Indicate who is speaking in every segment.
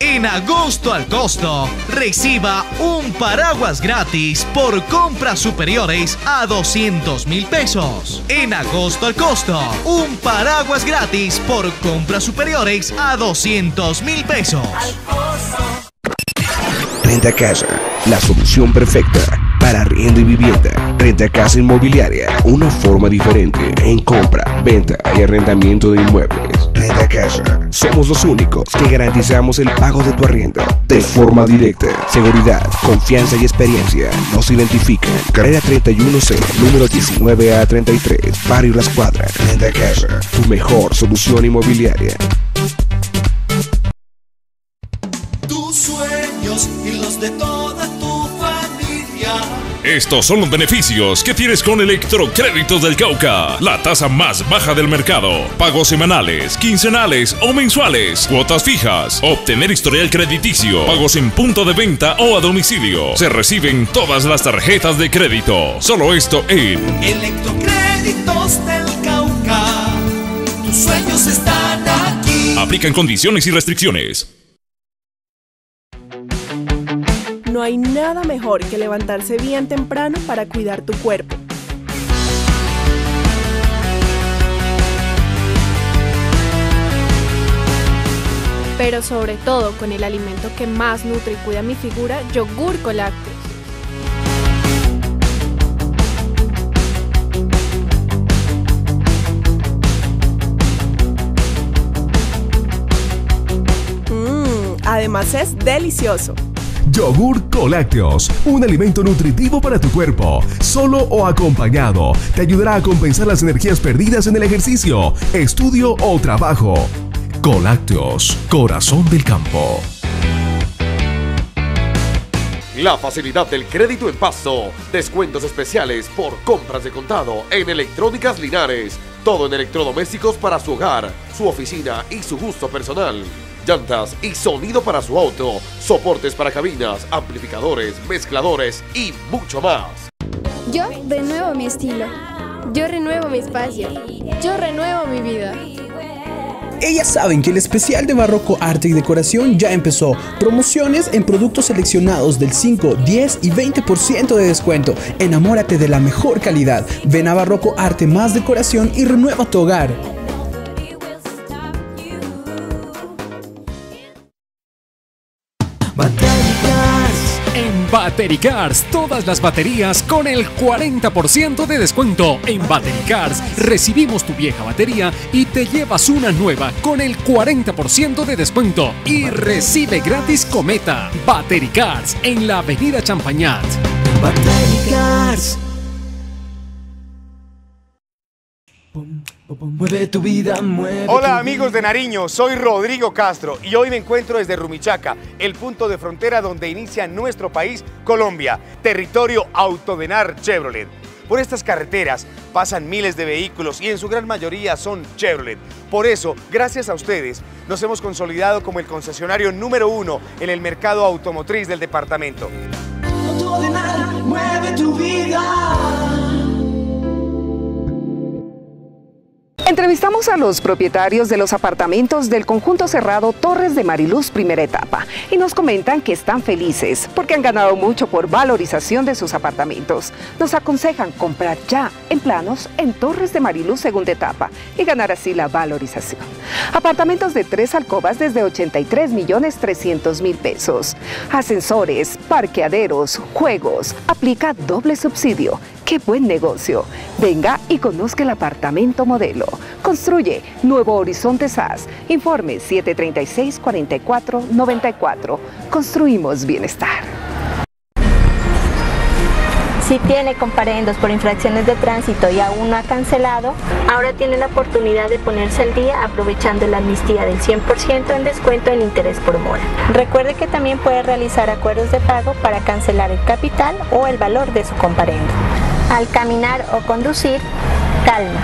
Speaker 1: En agosto al costo, reciba un paraguas gratis por compras superiores a 200,000 pesos. En agosto al costo, un paraguas gratis por compras superiores a 200,000 pesos.
Speaker 2: Renta Casa, la solución perfecta para arriendo y vivienda. Renta Casa Inmobiliaria, una forma diferente en compra, venta y arrendamiento de inmuebles. Renta Casa, somos los únicos que garantizamos el pago de tu arriendo de forma directa. Seguridad, confianza y experiencia nos identifican. Carrera 31C, número 19A33, Barrio Las Cuadras. Renta Casa, tu mejor solución inmobiliaria.
Speaker 3: Tus sueños y los de toda tu familia.
Speaker 4: Estos son los beneficios que tienes con Electrocréditos del Cauca. La tasa más baja del mercado. Pagos semanales, quincenales o mensuales. Cuotas fijas. Obtener historial crediticio. Pagos en punto de venta o a domicilio. Se reciben todas las tarjetas de crédito. Solo esto en
Speaker 3: Electrocréditos del Cauca. Tus sueños están aquí.
Speaker 4: Aplican condiciones y restricciones.
Speaker 5: No hay nada mejor que levantarse bien temprano para cuidar tu cuerpo. Pero sobre todo con el alimento que más nutre y cuida mi figura, yogur Colácteos. Además es delicioso.
Speaker 6: Yogur Colácteos, un alimento nutritivo para tu cuerpo. Solo o acompañado, te ayudará a compensar las energías perdidas en el ejercicio, estudio o trabajo. Colácteos, corazón del campo.
Speaker 7: La facilidad del crédito en Pasto. Descuentos especiales por compras de contado en Electrónicas Linares. Todo en electrodomésticos para su hogar, su oficina y su gusto personal. Llantas y sonido para su auto, soportes para cabinas, amplificadores, mezcladores y mucho más.
Speaker 8: Yo renuevo mi estilo. Yo renuevo mi espacio. Yo renuevo mi vida.
Speaker 9: Ellas saben que el especial de Barroco Arte y Decoración ya empezó. Promociones en productos seleccionados del 5, 10 y 20% de descuento. Enamórate de la mejor calidad. Ven a Barroco Arte más Decoración y renueva tu hogar.
Speaker 10: En Batericars, todas las baterías con el 40% de descuento. En Batericars, recibimos tu vieja batería y te llevas una nueva con el 40% de descuento. Y recibe gratis Cometa. Batericars, en la avenida Champañat.
Speaker 3: Batericars. Mueve tu vida, mueve.
Speaker 11: Hola amigos de Nariño, soy Rodrigo Castro y hoy me encuentro desde Rumichaca, el punto de frontera donde inicia nuestro país, Colombia, territorio Autodenar Chevrolet. Por estas carreteras pasan miles de vehículos y en su gran mayoría son Chevrolet. Por eso, gracias a ustedes, nos hemos consolidado como el concesionario número 1 en el mercado automotriz del departamento.
Speaker 3: Autodenar, mueve tu vida.
Speaker 12: Entrevistamos a los propietarios de los apartamentos del conjunto cerrado Torres de Mariluz primera etapa y nos comentan que están felices porque han ganado mucho por valorización de sus apartamentos. Nos aconsejan comprar ya en planos en Torres de Mariluz segunda etapa y ganar así la valorización. Apartamentos de 3 alcobas desde 83.300.000 pesos. Ascensores, parqueaderos, juegos. Aplica doble subsidio. ¡Qué buen negocio! Venga y conozca el apartamento modelo. Construye Nuevo Horizonte SAS. Informe 736-4494. Construimos bienestar.
Speaker 13: Si tiene comparendos por infracciones de tránsito y aún no ha cancelado, ahora tiene la oportunidad de ponerse al día aprovechando la amnistía del 100% en descuento en interés por mora. Recuerde que también puede realizar acuerdos de pago para cancelar el capital o el valor de su comparendo. Al caminar o conducir, calma.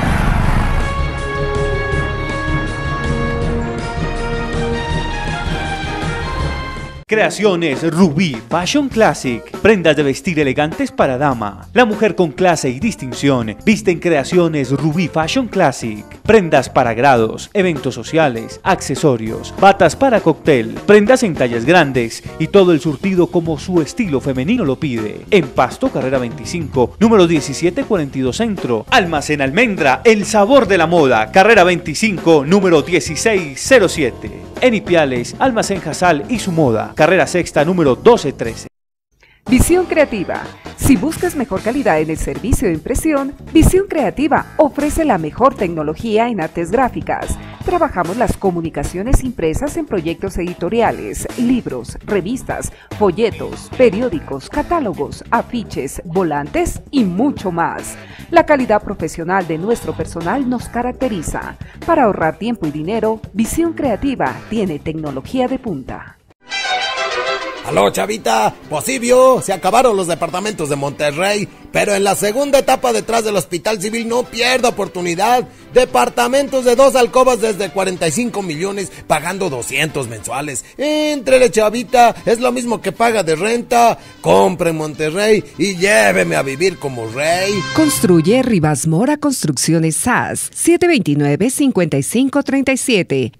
Speaker 14: Creaciones Rubí Fashion Classic. Prendas de vestir elegantes para dama. La mujer con clase y distinción viste en Creaciones Rubí Fashion Classic. Prendas para grados, eventos sociales, accesorios, batas para cóctel, prendas en tallas grandes y todo el surtido como su estilo femenino lo pide. En Pasto, carrera 25, número 1742 Centro. Almacén Almendra, el sabor de la moda, carrera 25, número 1607. En Ipiales, Almacén Jasal y su moda, carrera sexta, número 1213.
Speaker 12: Visión Creativa. Si buscas mejor calidad en el servicio de impresión, Visión Creativa ofrece la mejor tecnología en artes gráficas. Trabajamos las comunicaciones impresas en proyectos editoriales, libros, revistas, folletos, periódicos, catálogos, afiches, volantes y mucho más. La calidad profesional de nuestro personal nos caracteriza. Para ahorrar tiempo y dinero, Visión Creativa tiene tecnología de punta.
Speaker 15: Aló, chavita, pues sí vio, se acabaron los departamentos de Monterrey, pero en la segunda etapa detrás del Hospital Civil no pierda oportunidad. Departamentos de 2 alcobas desde 45 millones, pagando 200 mensuales. Éntrele, chavita, es lo mismo que paga de renta. Compre en Monterrey y lléveme a vivir como rey.
Speaker 12: Construye Rivas Mora Construcciones SAS, 729-5537,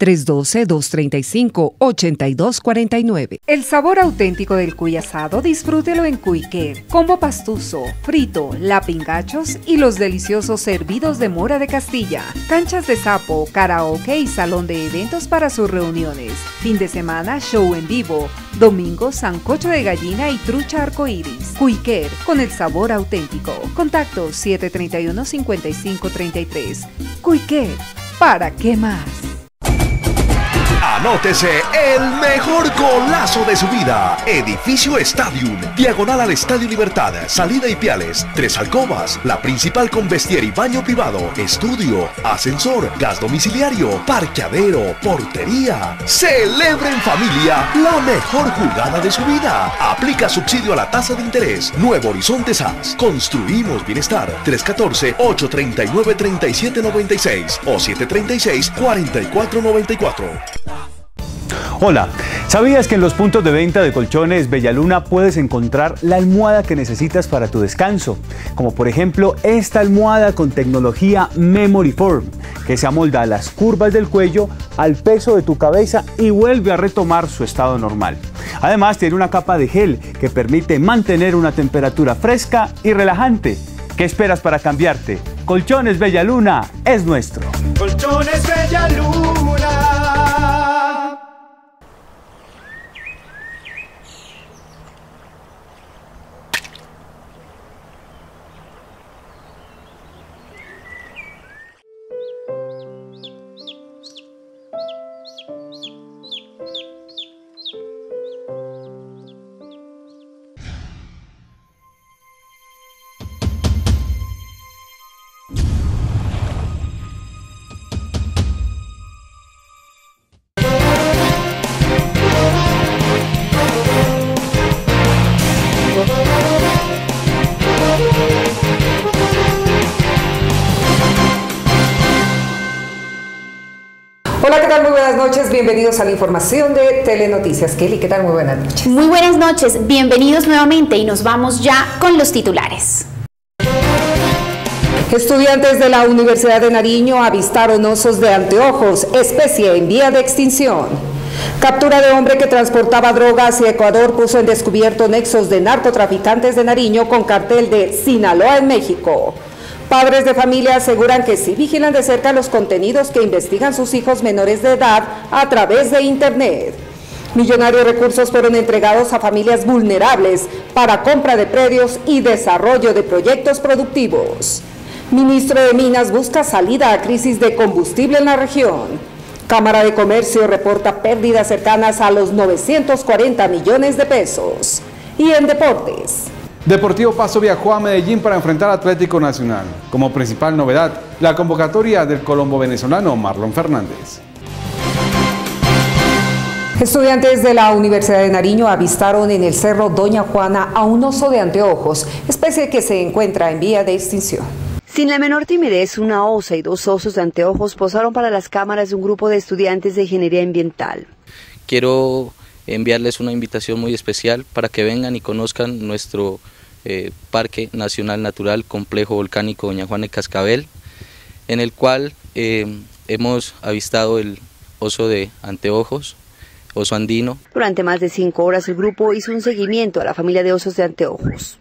Speaker 12: 312-235-8249. El sabor auténtico del cuy asado, disfrútelo en Cuiquer. Combo pastuso, frito, lapingachos y los deliciosos servidos de mora de Castilla. Canchas de sapo, karaoke y salón de eventos para sus reuniones. Fin de semana, show en vivo. Domingo, sancocho de gallina y trucha arcoíris. Cuiquer, con el sabor auténtico. Contacto 731-5533. Cuiquer, ¿para qué más?
Speaker 6: Anótese el mejor golazo de su vida. Edificio Stadium, diagonal al Estadio Libertad, salida Ipiales, 3 alcobas, la principal con vestier y baño privado, estudio, ascensor, gas domiciliario, parqueadero, portería. Celebre en familia la mejor jugada de su vida. Aplica subsidio a la tasa de interés. Nuevo Horizonte SAS. Construimos bienestar. 314-839-3796 o 736-4494.
Speaker 14: Hola, ¿sabías que en los puntos de venta de colchones Bellaluna puedes encontrar la almohada que necesitas para tu descanso? Como por ejemplo esta almohada con tecnología Memory Form, que se amolda a las curvas del cuello, al peso de tu cabeza y vuelve a retomar su estado normal. Además tiene una capa de gel que permite mantener una temperatura fresca y relajante. ¿Qué esperas para cambiarte? Colchones Bellaluna es nuestro.
Speaker 3: Colchones Bellaluna.
Speaker 12: Hola, ¿qué tal? Muy buenas noches, bienvenidos a la información de Telenoticias. Kelly, ¿qué tal? Muy buenas noches.
Speaker 16: Muy buenas noches, bienvenidos nuevamente y nos vamos ya con los titulares.
Speaker 12: Estudiantes de la Universidad de Nariño avistaron osos de anteojos, especie en vía de extinción. Captura de hombre que transportaba droga hacia Ecuador puso en descubierto nexos de narcotraficantes de Nariño con cartel de Sinaloa en México. Padres de familia aseguran que sí vigilan de cerca los contenidos que investigan sus hijos menores de edad a través de Internet. Millonarios recursos fueron entregados a familias vulnerables para compra de predios y desarrollo de proyectos productivos. Ministro de Minas busca salida a crisis de combustible en la región. Cámara de Comercio reporta pérdidas cercanas a los 940 millones de pesos. Y en deportes.
Speaker 17: Deportivo Pasto viajó a Medellín para enfrentar a Atlético Nacional. Como principal novedad, la convocatoria del colombo venezolano Marlon Fernández.
Speaker 12: Estudiantes de la Universidad de Nariño avistaron en el cerro Doña Juana a un oso de anteojos, especie que se encuentra en vía de extinción.
Speaker 18: Sin la menor timidez, una osa y 2 osos de anteojos posaron para las cámaras de un grupo de estudiantes de ingeniería ambiental.
Speaker 19: Quiero enviarles una invitación muy especial para que vengan y conozcan nuestro Parque Nacional Natural Complejo Volcánico Doña Juana de Cascabel, en el cual hemos avistado el oso de anteojos, oso andino.
Speaker 18: Durante más de 5 horas el grupo hizo un seguimiento a la familia de osos de anteojos.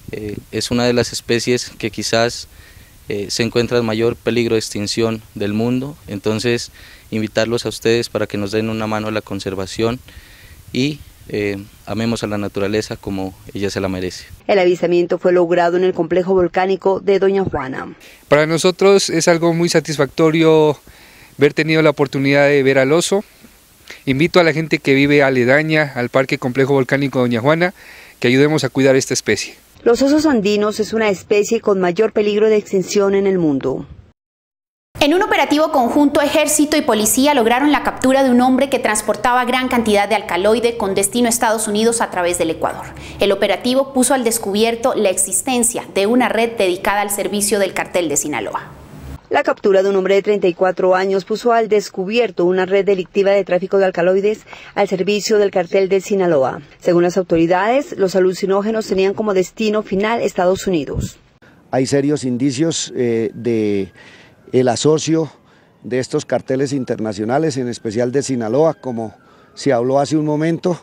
Speaker 19: Es una de las especies que quizás se encuentra en mayor peligro de extinción del mundo, entonces invitarlos a ustedes para que nos den una mano a la conservación y amemos a la naturaleza como ella se la merece.
Speaker 18: El avistamiento fue logrado en el complejo volcánico de Doña Juana.
Speaker 20: Para nosotros es algo muy satisfactorio haber tenido la oportunidad de ver al oso. Invito a la gente que vive aledaña al Parque Complejo Volcánico Doña Juana que ayudemos a cuidar esta especie.
Speaker 18: Los osos andinos es una especie con mayor peligro de extinción en el mundo.
Speaker 16: En un operativo conjunto, Ejército y Policía lograron la captura de un hombre que transportaba gran cantidad de alcaloide con destino a Estados Unidos a través del Ecuador. El operativo puso al descubierto la existencia de una red dedicada al servicio del cartel de Sinaloa.
Speaker 18: La captura de un hombre de 34 años puso al descubierto una red delictiva de tráfico de alcaloides al servicio del cartel de Sinaloa. Según las autoridades, los alucinógenos tenían como destino final Estados Unidos.
Speaker 21: Hay serios indicios de el asocio de estos carteles internacionales, en especial de Sinaloa, como se habló hace un momento.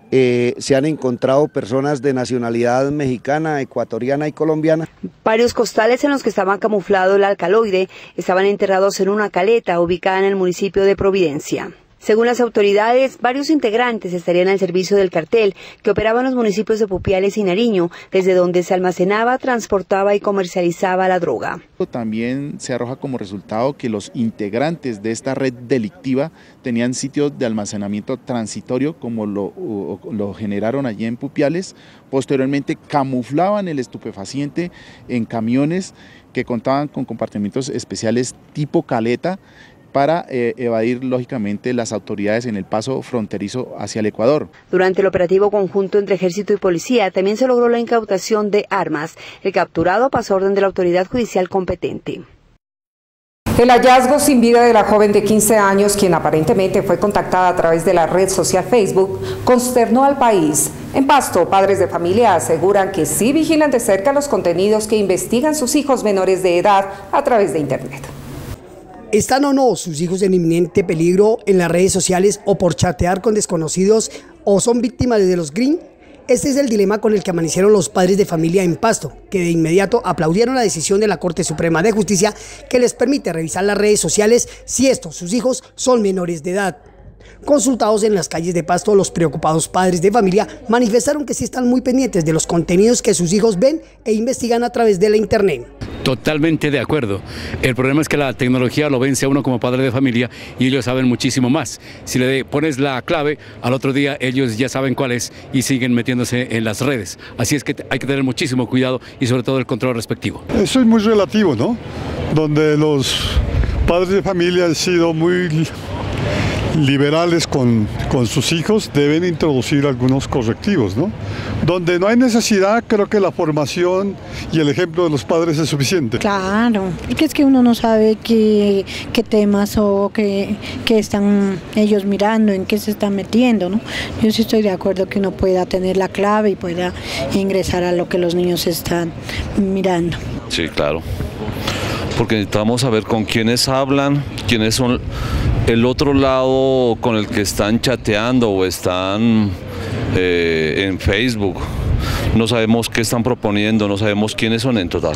Speaker 21: Se han encontrado personas de nacionalidad mexicana, ecuatoriana y colombiana.
Speaker 18: Varios costales en los que estaba camuflado el alcaloide estaban enterrados en una caleta ubicada en el municipio de Providencia. Según las autoridades, varios integrantes estarían al servicio del cartel que operaba en los municipios de Pupiales y Nariño, desde donde se almacenaba, transportaba y comercializaba la droga.
Speaker 22: También se arroja como resultado que los integrantes de esta red delictiva tenían sitios de almacenamiento transitorio, como lo generaron allí en Pupiales. Posteriormente camuflaban el estupefaciente en camiones que contaban con compartimentos especiales tipo caleta, para evadir lógicamente las autoridades en el paso fronterizo hacia el Ecuador.
Speaker 18: Durante el operativo conjunto entre Ejército y Policía también se logró la incautación de armas. El capturado pasó a orden de la autoridad judicial competente.
Speaker 23: El hallazgo sin vida de la joven de 15 años, quien aparentemente fue contactada a través de la red social Facebook, consternó al país. En Pasto, padres de familia aseguran que sí vigilan de cerca los contenidos que investigan sus hijos menores de edad a través de Internet.
Speaker 24: ¿Están o no sus hijos en inminente peligro en las redes sociales o por chatear con desconocidos o son víctimas de los green? Este es el dilema con el que amanecieron los padres de familia en Pasto, que de inmediato aplaudieron la decisión de la Corte Suprema de Justicia que les permite revisar las redes sociales si estos, sus hijos, son menores de edad. Consultados en las calles de Pasto, los preocupados padres de familia manifestaron que sí están muy pendientes de los contenidos que sus hijos ven e investigan a través de la internet.
Speaker 25: Totalmente de acuerdo. El problema es que la tecnología lo vence a uno como padre de familia y ellos saben muchísimo más. Si le pones la clave, al otro día ellos ya saben cuál es y siguen metiéndose en las redes. Así es que hay que tener muchísimo cuidado y sobre todo el control respectivo.
Speaker 26: Eso es muy relativo, ¿no? Donde los padres de familia han sido muy liberales con sus hijos, deben introducir algunos correctivos, ¿no? Donde no hay necesidad, creo que la formación y el ejemplo de los padres es suficiente.
Speaker 27: Claro, es que uno no sabe qué temas o qué están ellos mirando, en qué se están metiendo, ¿no? Yo sí estoy de acuerdo que uno pueda tener la clave y pueda ingresar a lo que los niños están mirando.
Speaker 28: Sí, claro, porque necesitamos saber con quiénes hablan, quiénes son el otro lado con el que están chateando o están en Facebook. No sabemos qué están proponiendo, no sabemos quiénes son en total.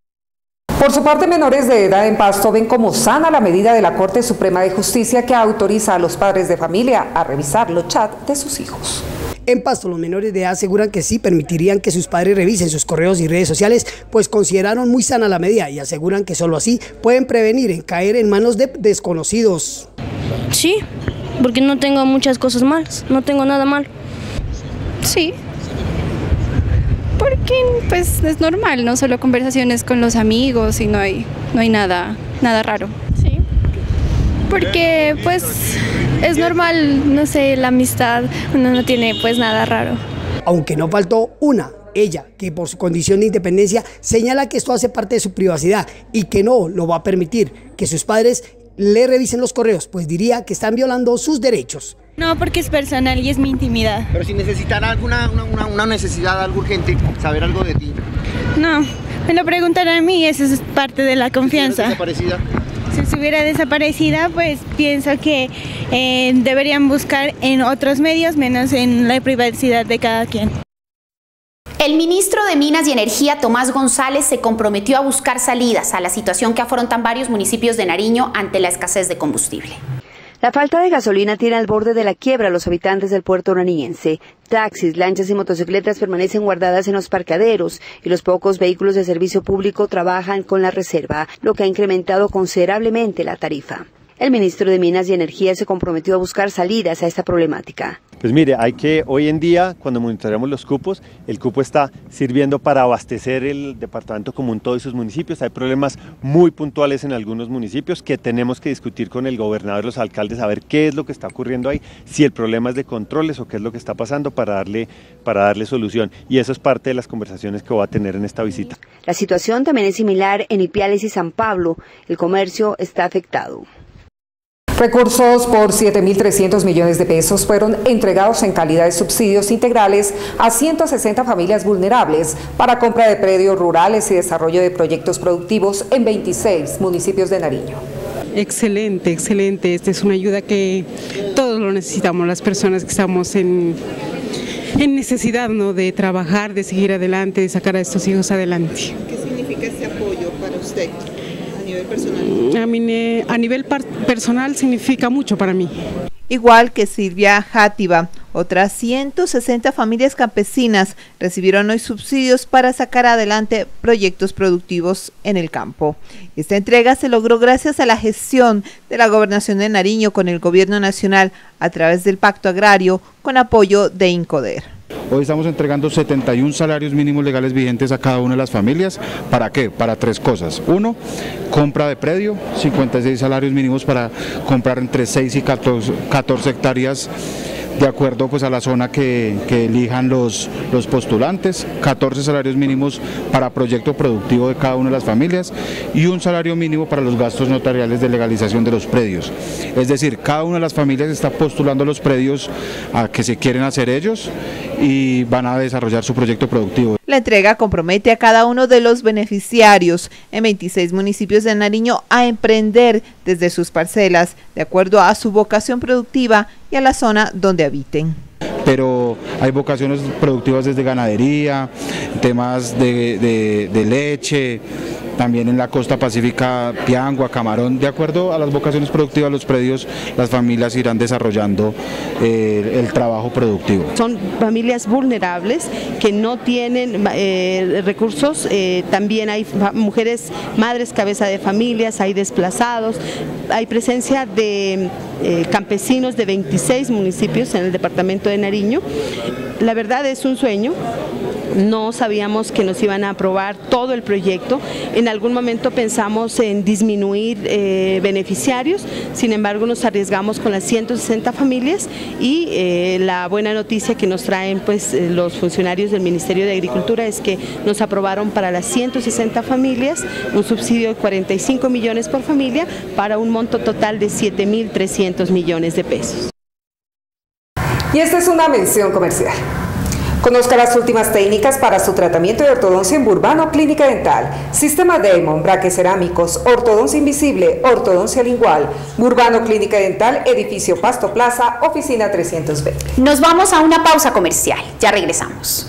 Speaker 23: Por su parte, menores de edad en Pasto ven como sana la medida de la Corte Suprema de Justicia que autoriza a los padres de familia a revisar los chats de sus hijos.
Speaker 24: En Pasto, los menores de edad aseguran que sí permitirían que sus padres revisen sus correos y redes sociales, pues consideraron muy sana la medida y aseguran que solo así pueden prevenir en caer en manos de desconocidos.
Speaker 29: Sí, porque no tengo muchas cosas malas, no tengo nada mal.
Speaker 30: Sí, porque pues es normal, no solo conversaciones con los amigos y no hay nada raro. Sí, porque pues es normal, no sé, la amistad, uno no tiene pues nada raro.
Speaker 24: Aunque no faltó ella, que por su condición de independencia señala que esto hace parte de su privacidad y que no lo va a permitir que sus padres le revisen los correos, pues diría que están violando sus derechos.
Speaker 1: No, porque es personal y es mi intimidad.
Speaker 2: Pero si necesitara una necesidad, algo urgente, saber algo de ti.
Speaker 1: No, me lo preguntarán a mí, eso es parte de la confianza.
Speaker 2: ¿Si desaparecida?
Speaker 1: Si estuviera desaparecida, pues pienso que deberían buscar en otros medios, menos en la privacidad de cada quien.
Speaker 16: El ministro de Minas y Energía, Tomás González, se comprometió a buscar salidas a la situación que afrontan varios municipios de Nariño ante la escasez de combustible.
Speaker 18: La falta de gasolina tiene al borde de la quiebra a los habitantes del puerto nariñense. Taxis, lanchas y motocicletas permanecen guardadas en los parqueaderos y los pocos vehículos de servicio público trabajan con la reserva, lo que ha incrementado considerablemente la tarifa. El ministro de Minas y Energía se comprometió a buscar salidas a esta problemática.
Speaker 4: Pues mire, hoy en día, cuando monitoreamos los cupos, el cupo está sirviendo para abastecer el departamento como un todo y sus municipios. Hay problemas muy puntuales en algunos municipios que tenemos que discutir con el gobernador y los alcaldes, a ver qué es lo que está ocurriendo ahí, si el problema es de controles o qué es lo que está pasando para darle solución. Y eso es parte de las conversaciones que voy a tener en esta visita.
Speaker 18: La situación también es similar en Ipiales y San Pablo. El comercio está afectado.
Speaker 23: Recursos por 7.300 millones de pesos fueron entregados en calidad de subsidios integrales a 160 familias vulnerables para compra de predios rurales y desarrollo de proyectos productivos en 26 municipios de Nariño.
Speaker 5: Excelente, excelente. Esta es una ayuda que todos lo necesitamos, las personas que estamos en necesidad, ¿no?, de trabajar, de seguir adelante, de sacar a estos hijos adelante.
Speaker 7: ¿Qué significa este apoyo para usted?
Speaker 5: A nivel personal significa mucho para mí.
Speaker 8: Igual que Silvia Játiva, otras 160 familias campesinas recibieron hoy subsidios para sacar adelante proyectos productivos en el campo. Esta entrega se logró gracias a la gestión de la Gobernación de Nariño con el Gobierno Nacional a través del Pacto Agrario con apoyo de Incoder.
Speaker 9: Hoy estamos entregando 71 salarios mínimos legales vigentes a cada una de las familias. ¿Para qué? Para tres cosas. Uno, compra de predio, 56 salarios mínimos para comprar entre 6 y 14 hectáreas de acuerdo pues a la zona que elijan los postulantes, 14 salarios mínimos para proyecto productivo de cada una de las familias y un salario mínimo para los gastos notariales de legalización de los predios. Es decir, cada una de las familias está postulando los predios a que se quieren hacer ellos y van a desarrollar su proyecto productivo.
Speaker 8: La entrega compromete a cada uno de los beneficiarios en 26 municipios de Nariño a emprender desde sus parcelas, de acuerdo a su vocación productiva y a la zona donde habiten.
Speaker 9: Pero hay vocaciones productivas desde ganadería, temas de leche, también en la costa pacífica, piangua, camarón. De acuerdo a las vocaciones productivas, los predios, las familias irán desarrollando el trabajo productivo.
Speaker 7: Son familias vulnerables que no tienen recursos, también hay mujeres, madres, cabeza de familias, hay desplazados, hay presencia de campesinos de 26 municipios en el departamento de Nariño. La verdad es un sueño. No sabíamos que nos iban a aprobar todo el proyecto. En algún momento pensamos en disminuir beneficiarios, sin embargo nos arriesgamos con las 160 familias y la buena noticia que nos traen pues los funcionarios del Ministerio de Agricultura es que nos aprobaron para las 160 familias un subsidio de 45 millones por familia para un monto total de 7.300 millones de pesos.
Speaker 23: Y esta es una mención comercial. Conozca las últimas técnicas para su tratamiento de ortodoncia en Burbano Clínica Dental. Sistema Damon, braques cerámicos, ortodoncia invisible, ortodoncia lingual. Burbano Clínica Dental, edificio Pasto Plaza, oficina 320.
Speaker 16: Nos vamos a una pausa comercial. Ya regresamos.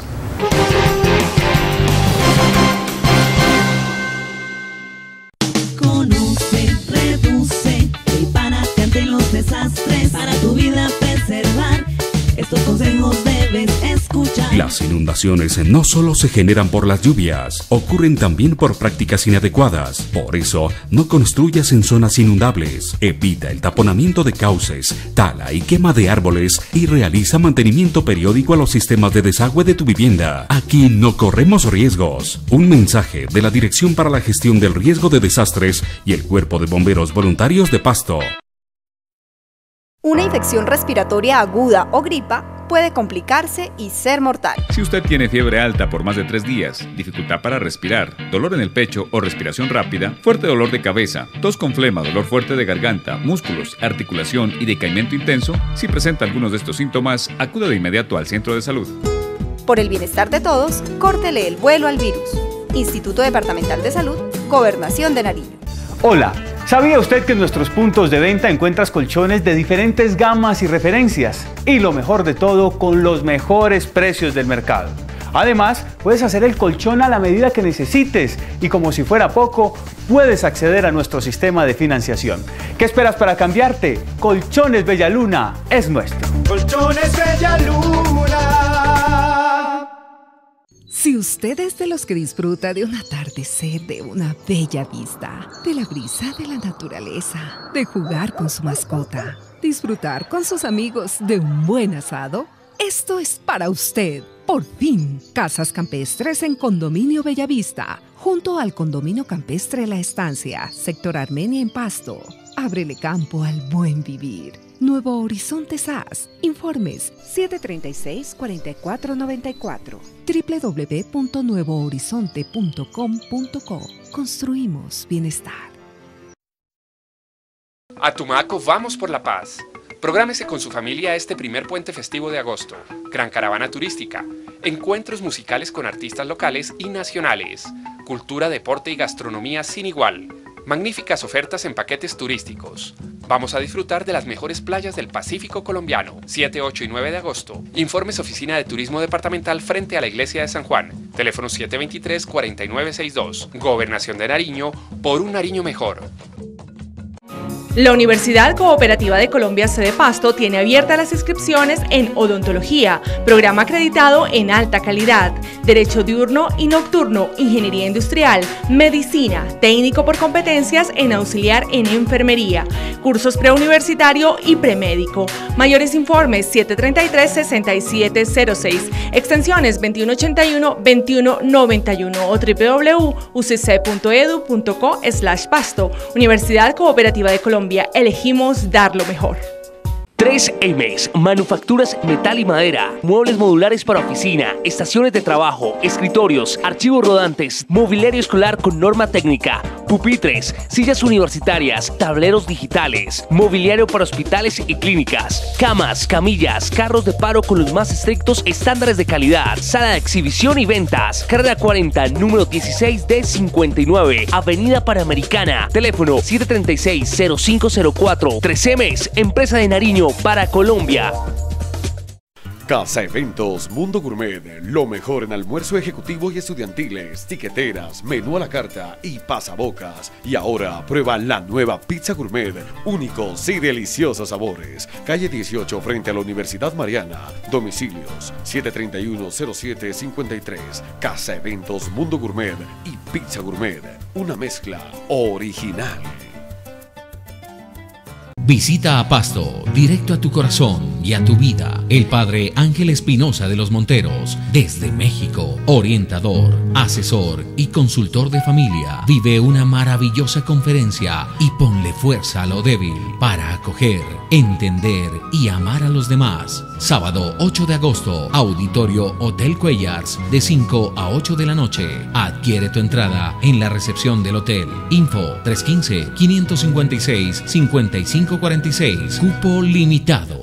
Speaker 10: Conoce, reduce, prepárate ante los desastres para tu vida preservar. Estos consejos debes escuchar.
Speaker 11: Las inundaciones no solo se generan por las lluvias, ocurren también por prácticas inadecuadas. Por eso, no construyas en zonas inundables. Evita el taponamiento de cauces, tala y quema de árboles y realiza mantenimiento periódico a los sistemas de desagüe de tu vivienda. Aquí no corremos riesgos. Un mensaje de la Dirección para la Gestión del Riesgo de Desastres y el Cuerpo de Bomberos Voluntarios de Pasto.
Speaker 13: Una infección respiratoria aguda o gripa
Speaker 3: puede complicarse y ser mortal.
Speaker 6: Si usted tiene fiebre alta por más de 3 días, dificultad para respirar, dolor en el pecho o respiración rápida, fuerte dolor de cabeza, tos con flema, dolor fuerte de garganta, músculos, articulación y decaimiento intenso, si presenta algunos de estos síntomas, acuda de inmediato al centro de salud.
Speaker 3: Por el bienestar de todos, córtele el vuelo al virus. Instituto Departamental de Salud, Gobernación de Nariño.
Speaker 12: Hola, ¿sabía usted que en nuestros puntos de venta encuentras colchones de diferentes gamas y referencias? Y lo mejor de todo, con los mejores precios del mercado. Además, puedes hacer el colchón a la medida que necesites y como si fuera poco, puedes acceder a nuestro sistema de financiación. ¿Qué esperas para cambiarte? Colchones Bellaluna es nuestro.
Speaker 13: Colchones Bellaluna.
Speaker 14: Si usted es de los que disfruta de un atardecer, de una bella vista, de la brisa de la naturaleza, de jugar con su mascota, disfrutar con sus amigos de un buen asado, esto es para usted. Por fin, Casas Campestres en Condominio Bellavista, junto al Condominio Campestre La Estancia, sector Armenia en Pasto. Ábrele campo al buen vivir. Nuevo Horizonte SAS. Informes 736-4494. www.nuevohorizonte.com.co. Construimos bienestar.
Speaker 15: A Tumaco vamos por la paz. Prográmese con su familia este primer puente festivo de agosto. Gran caravana turística, encuentros musicales con artistas locales y nacionales, cultura, deporte y gastronomía sin igual, magníficas ofertas en paquetes turísticos. Vamos a disfrutar de las mejores playas del Pacífico colombiano, 7, 8 y 9 de agosto. Informes Oficina de Turismo Departamental frente a la Iglesia de San Juan. Teléfono 723-4962. Gobernación de Nariño, por un Nariño mejor.
Speaker 17: La Universidad Cooperativa de Colombia sede Pasto tiene abiertas las inscripciones en odontología, programa acreditado en alta calidad, derecho diurno y nocturno, ingeniería industrial, medicina, técnico por competencias en auxiliar en enfermería, cursos preuniversitario y premédico. Mayores informes 733-6706, extensiones 2181, 2191 o www.ucc.edu.co/pasto. Universidad Cooperativa de Colombia. Elegimos dar lo mejor.
Speaker 19: 3Ms, manufacturas metal y madera, muebles modulares para oficina, estaciones de trabajo, escritorios, archivos rodantes, mobiliario escolar con norma técnica, pupitres, sillas universitarias, tableros digitales, mobiliario para hospitales y clínicas, camas, camillas, carros de paro con los más estrictos estándares de calidad, sala de exhibición y ventas, carrera 40, número 16 de 59, Avenida Panamericana, teléfono 736-0504, 3Ms, empresa de Nariño para Colombia.
Speaker 20: Casa Eventos Mundo Gourmet, lo mejor en almuerzo ejecutivo y estudiantiles, tiqueteras, menú a la carta y pasabocas. Y ahora prueba la nueva pizza gourmet, únicos y deliciosos sabores. Calle 18 frente a la Universidad Mariana. Domicilios 731-0753. Casa Eventos Mundo Gourmet y Pizza Gourmet, una mezcla original.
Speaker 21: Visita a Pasto, directo a tu corazón y a tu vida. El Padre Ángel Espinosa de los Monteros, desde México, orientador, asesor y consultor de familia. Vive una maravillosa conferencia y ponle fuerza a lo débil para acoger, entender y amar a los demás. Sábado 8 de agosto, Auditorio Hotel Cuellars, de 5 a 8 de la noche. Adquiere tu entrada en la recepción del hotel. Info 315-556-5546. Cupo limitado.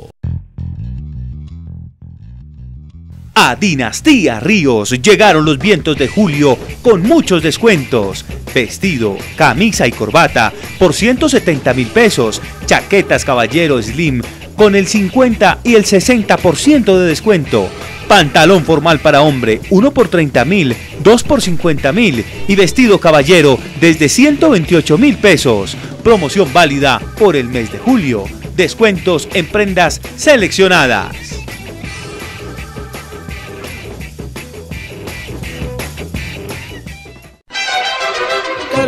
Speaker 31: A Dinastía Ríos llegaron los vientos de julio con muchos descuentos. Vestido, camisa y corbata por 170.000 pesos. Chaquetas Caballero Slim con el 50 y el 60% de descuento. Pantalón formal para hombre, 1 por 30.000, 2 por 50.000 y vestido caballero desde 128.000 pesos. Promoción válida por el mes de julio. Descuentos en prendas seleccionadas.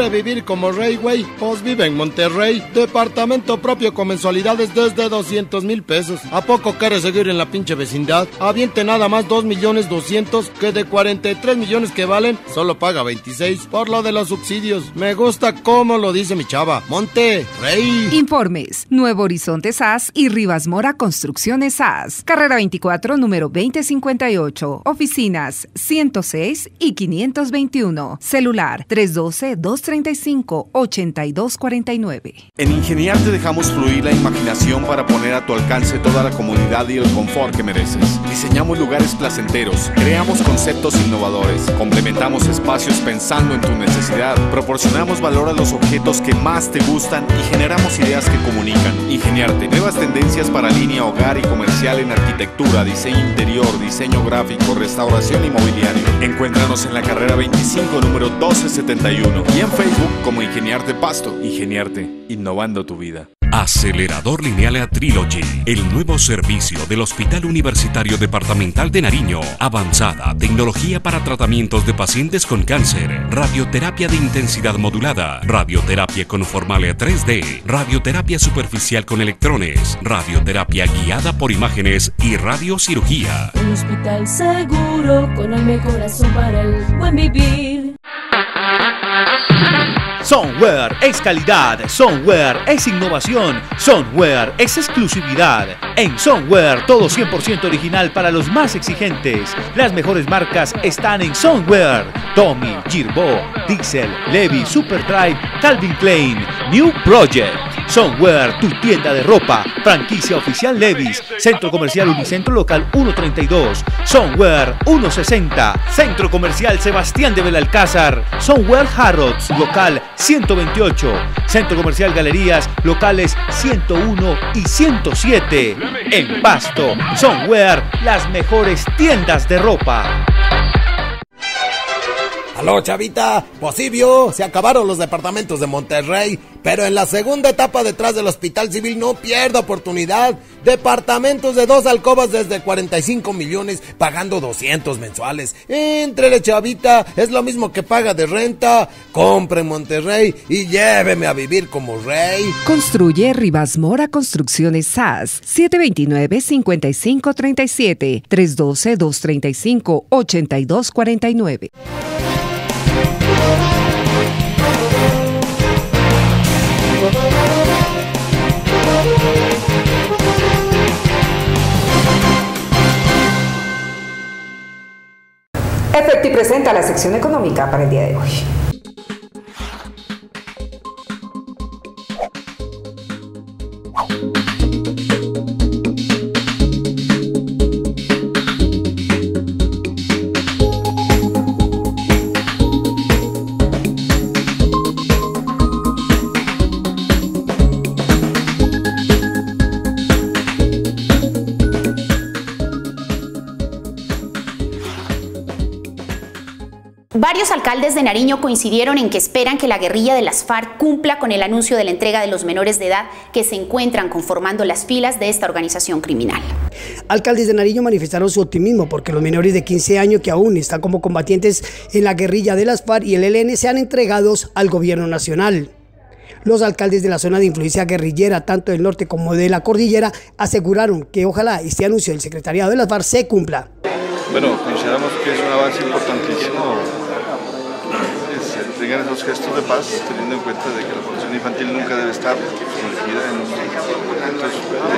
Speaker 1: quiere vivir como rey, güey? Pues vive en Monterrey. Departamento propio con mensualidades desde 200,000 pesos. ¿A poco quiere seguir en la pinche vecindad? Aviente nada más 2,200,000 que de 43 millones que valen, solo paga 26 por lo de los subsidios. Me gusta cómo lo dice mi chava. Monterrey.
Speaker 14: Informes: Nuevo Horizonte SAS y Rivas Mora Construcciones SAS. Carrera 24, número 2058. Oficinas 106 y 521. Celular 312-235-8249.
Speaker 2: En Ingeniarte dejamos fluir la imaginación para poner a tu alcance toda la comodidad y el confort que mereces. Diseñamos lugares placenteros, creamos conceptos innovadores, complementamos espacios pensando en tu necesidad, proporcionamos valor a los objetos que más te gustan y generamos ideas que comunican. Ingeniarte, nuevas tendencias para línea, hogar y comercial en arquitectura, diseño interior, diseño gráfico, restauración y mobiliario. Encuéntranos en la carrera 25, número 1271 y en Facebook como Ingeniarte Pasto. Ingeniarte, innovando tu vida.
Speaker 11: Acelerador Lineal a Trilogy, el nuevo servicio del Hospital Universitario Departamental de Nariño. Avanzada tecnología para tratamientos de pacientes con cáncer, radioterapia de intensidad modulada, radioterapia con formale 3D, radioterapia superficial con electrones, radioterapia guiada por imágenes y radiocirugía.
Speaker 13: Un hospital seguro con el mejor corazón para el buen vivir.
Speaker 31: Somewhere es calidad, Somewhere es innovación, Somewhere es exclusividad. En Somewhere todo 100% original para los más exigentes. Las mejores marcas están en Somewhere: Tommy, Girbo, Diesel, Levi, Superdrive, Calvin Klein, New Project. Somewhere, tu tienda de ropa, franquicia oficial Levi's, Centro Comercial Unicentro Local 132, Somewhere 160, Centro Comercial Sebastián de Belalcázar, Somewhere Harrods, local 128, Centro Comercial Galerías, locales 101 y 107. En Pasto, Somewhere, las mejores tiendas de ropa.
Speaker 1: Aló, chavita, Posibio, se acabaron los departamentos de Monterrey, pero en la segunda etapa detrás del Hospital Civil no pierda oportunidad. Departamentos de 2 alcobas desde 45 millones, pagando 200 mensuales. Éntrele, chavita, es lo mismo que paga de renta. Compre en Monterrey y lléveme a vivir como rey.
Speaker 14: Construye Rivas Mora Construcciones SAS. 729-5537, 312-235-8249.
Speaker 23: Efecti presenta la sección económica para el día de hoy.
Speaker 16: Varios alcaldes de Nariño coincidieron en que esperan que la guerrilla de las FARC cumpla con el anuncio de la entrega de los menores de edad que se encuentran conformando las filas de esta organización criminal.
Speaker 22: Alcaldes de Nariño manifestaron su optimismo porque los menores de 15 años que aún están como combatientes en la guerrilla de las FARC y el ELN sean entregados al gobierno nacional. Los alcaldes de la zona de influencia guerrillera, tanto del norte como de la cordillera, aseguraron que ojalá este anuncio del secretariado de las FARC se cumpla.
Speaker 24: Bueno, consideramos que es un avance importantísimo tengan esos gestos de paz, teniendo en cuenta de que la población infantil nunca debe estar sumergida en estos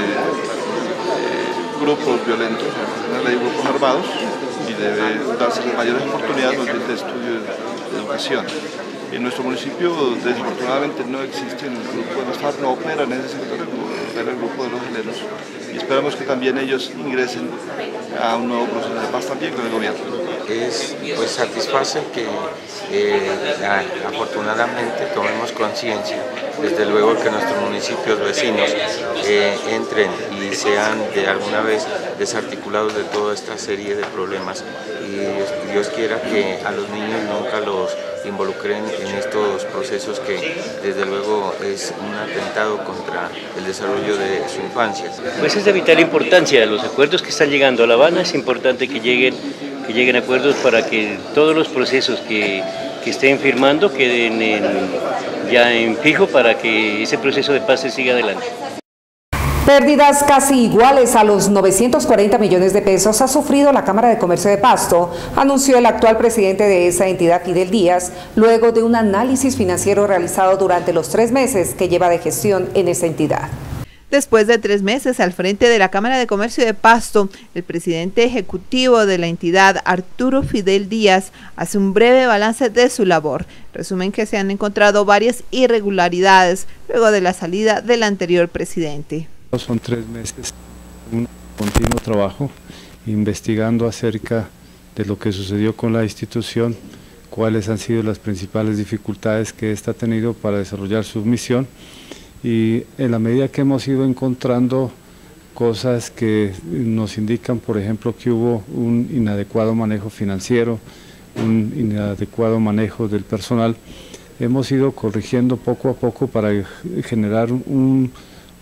Speaker 24: grupos violentos, en la ley de grupos armados, y debe darse las mayores oportunidades de estudio y de educación. En nuestro municipio, desafortunadamente, no existe el grupo de los FARC, no opera en ese sector, opera el grupo de los helenos, y esperamos que también ellos ingresen a un nuevo proceso de paz también con el gobierno.
Speaker 25: Pues satisface que afortunadamente tomemos conciencia, desde luego que nuestros municipios vecinos entren y sean de alguna vez desarticulados de toda esta serie de problemas, y Dios quiera que a los niños nunca los involucren en estos procesos que desde luego es un atentado contra el desarrollo de su infancia.
Speaker 26: Pues es de vital importancia, los acuerdos que están llegando a La Habana, es importante que lleguen acuerdos para que todos los procesos que que estén firmando queden ya en fijo para que ese proceso de paz se siga adelante.
Speaker 23: Pérdidas casi iguales a los 940 millones de pesos ha sufrido la Cámara de Comercio de Pasto, anunció el actual presidente de esa entidad, Fidel Díaz, luego de un análisis financiero realizado durante los 3 meses que lleva de gestión en esa entidad.
Speaker 4: Después de 3 meses al frente de la Cámara de Comercio de Pasto, el presidente ejecutivo de la entidad, Arturo Fidel Díaz, hace un breve balance de su labor. Resumen que se han encontrado varias irregularidades luego de la salida del anterior presidente.
Speaker 5: Son 3 meses de un continuo trabajo investigando acerca de lo que sucedió con la institución, cuáles han sido las principales dificultades que ésta ha tenido para desarrollar su misión, y en la medida que hemos ido encontrando cosas que nos indican, por ejemplo, que hubo un inadecuado manejo financiero, un inadecuado manejo del personal, hemos ido corrigiendo poco a poco para generar un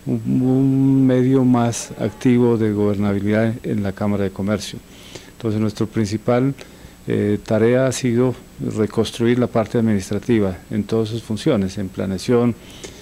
Speaker 5: medio más activo de gobernabilidad en la Cámara de Comercio. Entonces nuestra principal tarea ha sido reconstruir la parte administrativa en todas sus funciones, en planeación,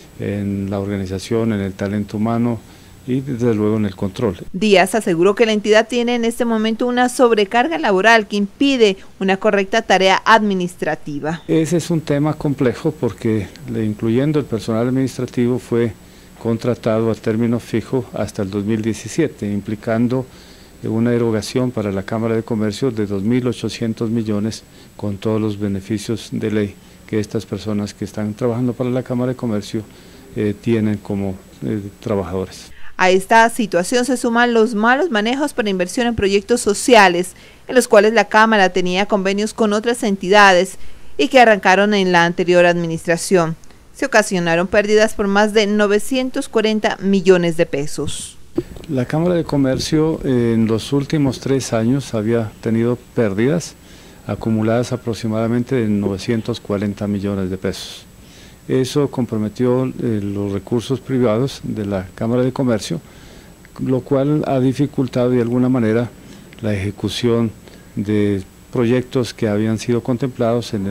Speaker 5: en la organización, en el talento humano y desde luego en el control.
Speaker 4: Díaz aseguró que la entidad tiene en este momento una sobrecarga laboral que impide una correcta tarea administrativa.
Speaker 5: Ese es un tema complejo porque incluyendo el personal administrativo fue contratado a término fijo hasta el 2017, implicando una erogación para la Cámara de Comercio de 2.800 millones con todos los beneficios de ley que estas personas que están trabajando para la Cámara de Comercio tienen como trabajadores.
Speaker 4: A esta situación se suman los malos manejos para inversión en proyectos sociales, en los cuales la Cámara tenía convenios con otras entidades y que arrancaron en la anterior administración. Se ocasionaron pérdidas por más de 940 millones de pesos.
Speaker 5: La Cámara de Comercio en los últimos 3 años había tenido pérdidas acumuladas aproximadamente de 940 millones de pesos. Eso comprometió los recursos privados de la Cámara de Comercio, lo cual ha dificultado de alguna manera la ejecución de proyectos que habían sido contemplados en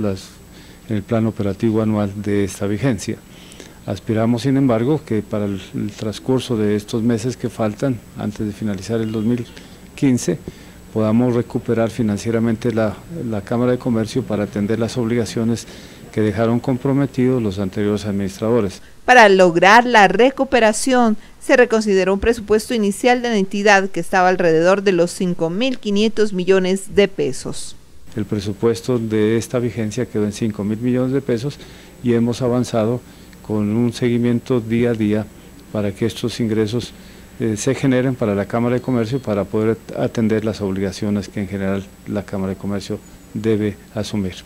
Speaker 5: el plan operativo anual de esta vigencia. Aspiramos, sin embargo, que para el transcurso de estos meses que faltan, antes de finalizar el 2015, podamos recuperar financieramente la Cámara de Comercio para atender las obligaciones que dejaron comprometidos los anteriores administradores.
Speaker 4: Para lograr la recuperación, se reconsideró un presupuesto inicial de la entidad que estaba alrededor de los 5.500 millones de pesos.
Speaker 5: El presupuesto de esta vigencia quedó en 5.000 millones de pesos y hemos avanzado con un seguimiento día a día para que estos ingresos se generen para la Cámara de Comercio para poder atender las obligaciones que en general la Cámara de Comercio debe asumir.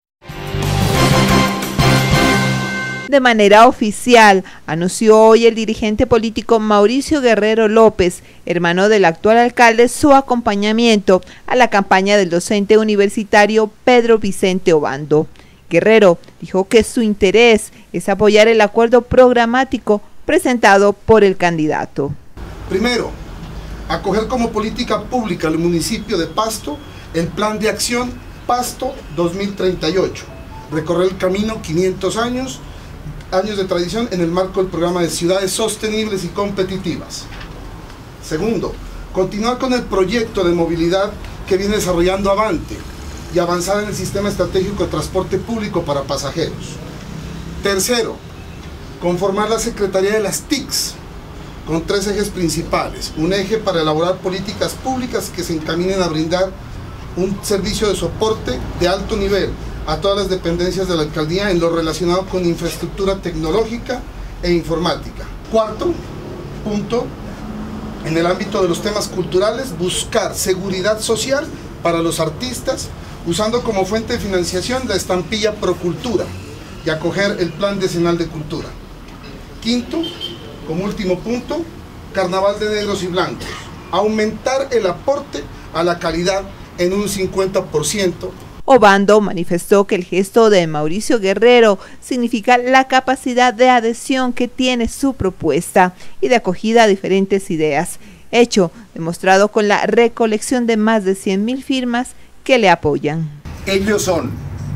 Speaker 4: De manera oficial, anunció hoy el dirigente político Mauricio Guerrero López, hermano del actual alcalde, su acompañamiento a la campaña del docente universitario Pedro Vicente Obando. Guerrero dijo que su interés es apoyar el acuerdo programático presentado por el candidato.
Speaker 7: Primero, acoger como política pública al municipio de Pasto el Plan de Acción Pasto 2038, recorrer el camino 500 años de tradición en el marco del programa de ciudades sostenibles y competitivas. Segundo, continuar con el proyecto de movilidad que viene desarrollando Avante y avanzar en el sistema estratégico de transporte público para pasajeros. Tercero, conformar la Secretaría de las TICs con 3 ejes principales. Un eje para elaborar políticas públicas que se encaminen a brindar un servicio de soporte de alto nivel a todas las dependencias de la alcaldía en lo relacionado con infraestructura tecnológica e informática. Cuarto punto, en el ámbito de los temas culturales, buscar seguridad social para los artistas, usando como fuente de financiación la estampilla Procultura y acoger el Plan Decenal de Cultura. Quinto, como último punto, Carnaval de Negros y Blancos, aumentar el aporte a la calidad en un 50%.
Speaker 4: Obando manifestó que el gesto de Mauricio Guerrero significa la capacidad de adhesión que tiene su propuesta y de acogida a diferentes ideas, hecho demostrado con la recolección de más de 100.000 firmas que le apoyan.
Speaker 8: Ellos son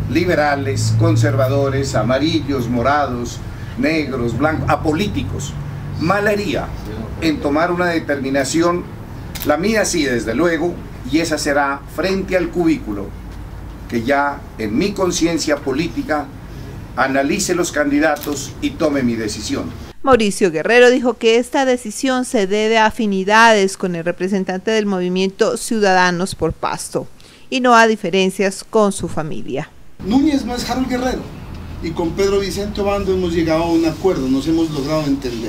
Speaker 3: liberales, conservadores, amarillos, morados, negros, blancos, apolíticos. Mal haría en tomar una determinación, la mía sí desde luego, y esa será frente al cubículo, que ya en mi conciencia política analice los candidatos y tome mi decisión.
Speaker 4: Mauricio Guerrero dijo que esta decisión se debe a afinidades con el representante del movimiento Ciudadanos por Pasto y no a diferencias con su familia.
Speaker 7: Núñez no es Harold Guerrero y con Pedro Vicente Obando hemos llegado a un acuerdo, nos hemos logrado entender.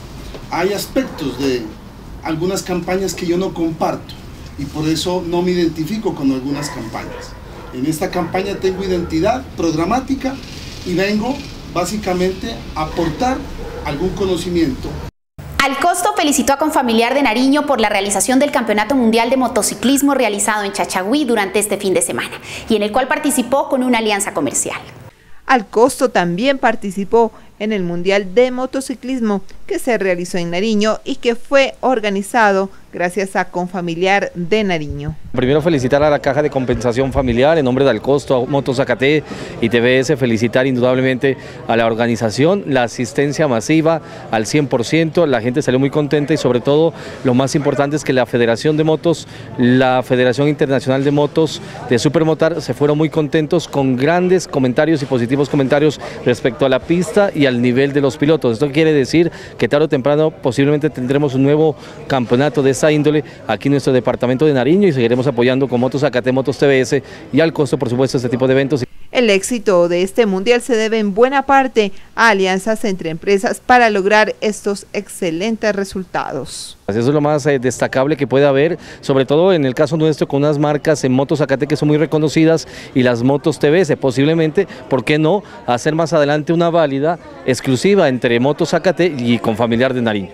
Speaker 7: Hay aspectos de algunas campañas que yo no comparto y por eso no me identifico con algunas campañas. En esta campaña tengo identidad programática y vengo básicamente a aportar algún conocimiento.
Speaker 16: Alcosto felicitó a Confamiliar de Nariño por la realización del Campeonato Mundial de Motociclismo realizado en Chachagüí durante este fin de semana y en el cual participó con una alianza comercial.
Speaker 4: Alcosto también participó en el Mundial de Motociclismo que se realizó en Nariño y que fue organizado gracias a Confamiliar de Nariño.
Speaker 6: Primero felicitar a la Caja de Compensación Familiar en nombre de Alcosto, Motos Zacaté y TBS, felicitar indudablemente a la organización, la asistencia masiva al 100%, la gente salió muy contenta y sobre todo lo más importante es que la Federación de Motos, la Federación Internacional de Motos de Supermotar se fueron muy contentos con grandes comentarios y positivos comentarios respecto a la pista y al nivel de los pilotos. Esto quiere decir que tarde o temprano posiblemente tendremos un nuevo campeonato de esa índole aquí en nuestro departamento de Nariño y seguiremos apoyando con Motos Zacaté, Motos TBS y Alcosto, por supuesto, este tipo de eventos.
Speaker 4: El éxito de este mundial se debe en buena parte a alianzas entre empresas para lograr estos excelentes resultados.
Speaker 6: Eso es lo más destacable que puede haber, sobre todo en el caso nuestro con unas marcas en Motos Zacaté que son muy reconocidas y las Motos TBS, posiblemente, ¿por qué no?, hacer más adelante una válida exclusiva entre Motos Zacaté y Confamiliar de Nariño.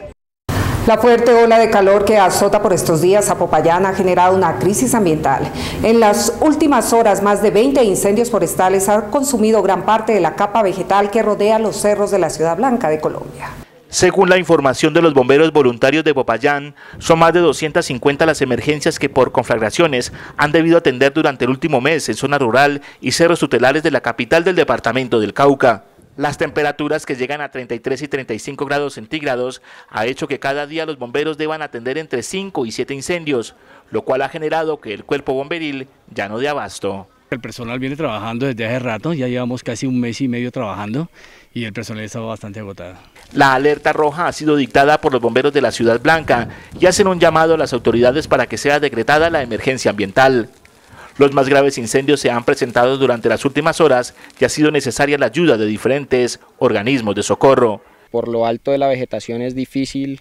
Speaker 23: La fuerte ola de calor que azota por estos días a Popayán ha generado una crisis ambiental. En las últimas horas, más de 20 incendios forestales han consumido gran parte de la capa vegetal que rodea los cerros de la Ciudad Blanca de Colombia.
Speaker 8: Según la información de los bomberos voluntarios de Popayán, son más de 250 las emergencias que por conflagraciones han debido atender durante el último mes en zona rural y cerros tutelares de la capital del departamento del Cauca. Las temperaturas que llegan a 33 y 35 grados centígrados ha hecho que cada día los bomberos deban atender entre 5 y 7 incendios, lo cual ha generado que el cuerpo bomberil ya no dé abasto.
Speaker 9: El personal viene trabajando desde hace rato, ya llevamos casi un mes y medio trabajando y el personal está bastante agotado.
Speaker 8: La alerta roja ha sido dictada por los bomberos de la Ciudad Blanca y hacen un llamado a las autoridades para que sea decretada la emergencia ambiental. Los más graves incendios se han presentado durante las últimas horas y ha sido necesaria la ayuda de diferentes organismos de socorro.
Speaker 10: Por lo alto de la vegetación es difícil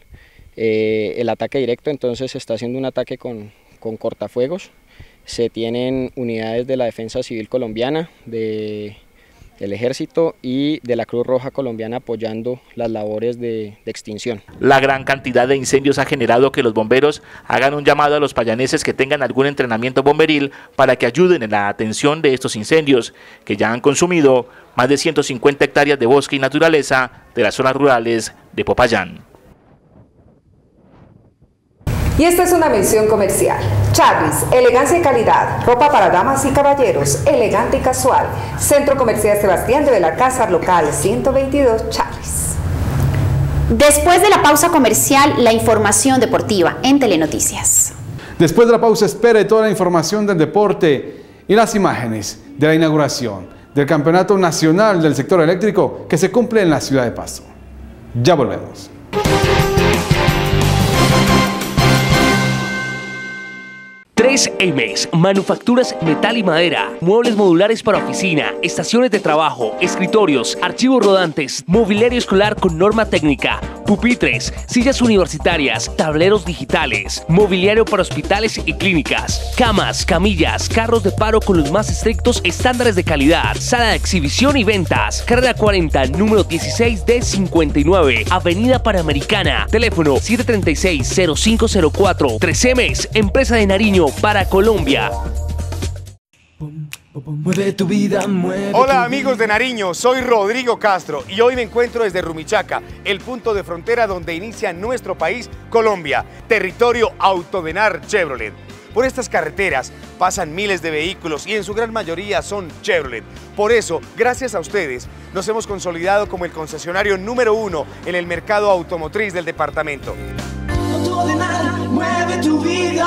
Speaker 10: el ataque directo, entonces se está haciendo un ataque con cortafuegos. Se tienen unidades de la Defensa Civil Colombiana, del Ejército y de la Cruz Roja Colombiana apoyando las labores de extinción.
Speaker 8: La gran cantidad de incendios ha generado que los bomberos hagan un llamado a los payaneses que tengan algún entrenamiento bomberil para que ayuden en la atención de estos incendios, que ya han consumido más de 150 hectáreas de bosque y naturaleza de las zonas rurales de Popayán.
Speaker 23: Y esta es una mención comercial. Charlis, elegancia y calidad, ropa para damas y caballeros, elegante y casual. Centro Comercial Sebastián de Belalcázar, local 122, Charlis.
Speaker 16: Después de la pausa comercial, la información deportiva en Telenoticias.
Speaker 12: Después de la pausa, espere toda la información del deporte y las imágenes de la inauguración del Campeonato Nacional del Sector Eléctrico que se cumple en la ciudad de Pasto. Ya volvemos.
Speaker 19: 3Ms, manufacturas metal y madera, muebles modulares para oficina, estaciones de trabajo, escritorios, archivos rodantes, mobiliario escolar con norma técnica, pupitres, sillas universitarias, tableros digitales, mobiliario para hospitales y clínicas, camas, camillas, carros de paro con los más estrictos estándares de calidad, sala de exhibición y ventas, carrera 40, número 16 de 59, Avenida Panamericana, teléfono 736-0504, 3Ms, empresa de Nariño para Colombia.
Speaker 18: Mueve tu vida, mueve. Hola amigos de Nariño, soy Rodrigo Castro y hoy me encuentro desde Rumichaca, el punto de frontera donde inicia nuestro país, Colombia, territorio Autodenar Chevrolet. Por estas carreteras pasan miles de vehículos y en su gran mayoría son Chevrolet. Por eso, gracias a ustedes, nos hemos consolidado como el concesionario número 1 en el mercado automotriz del departamento.
Speaker 2: Mueve tu vida.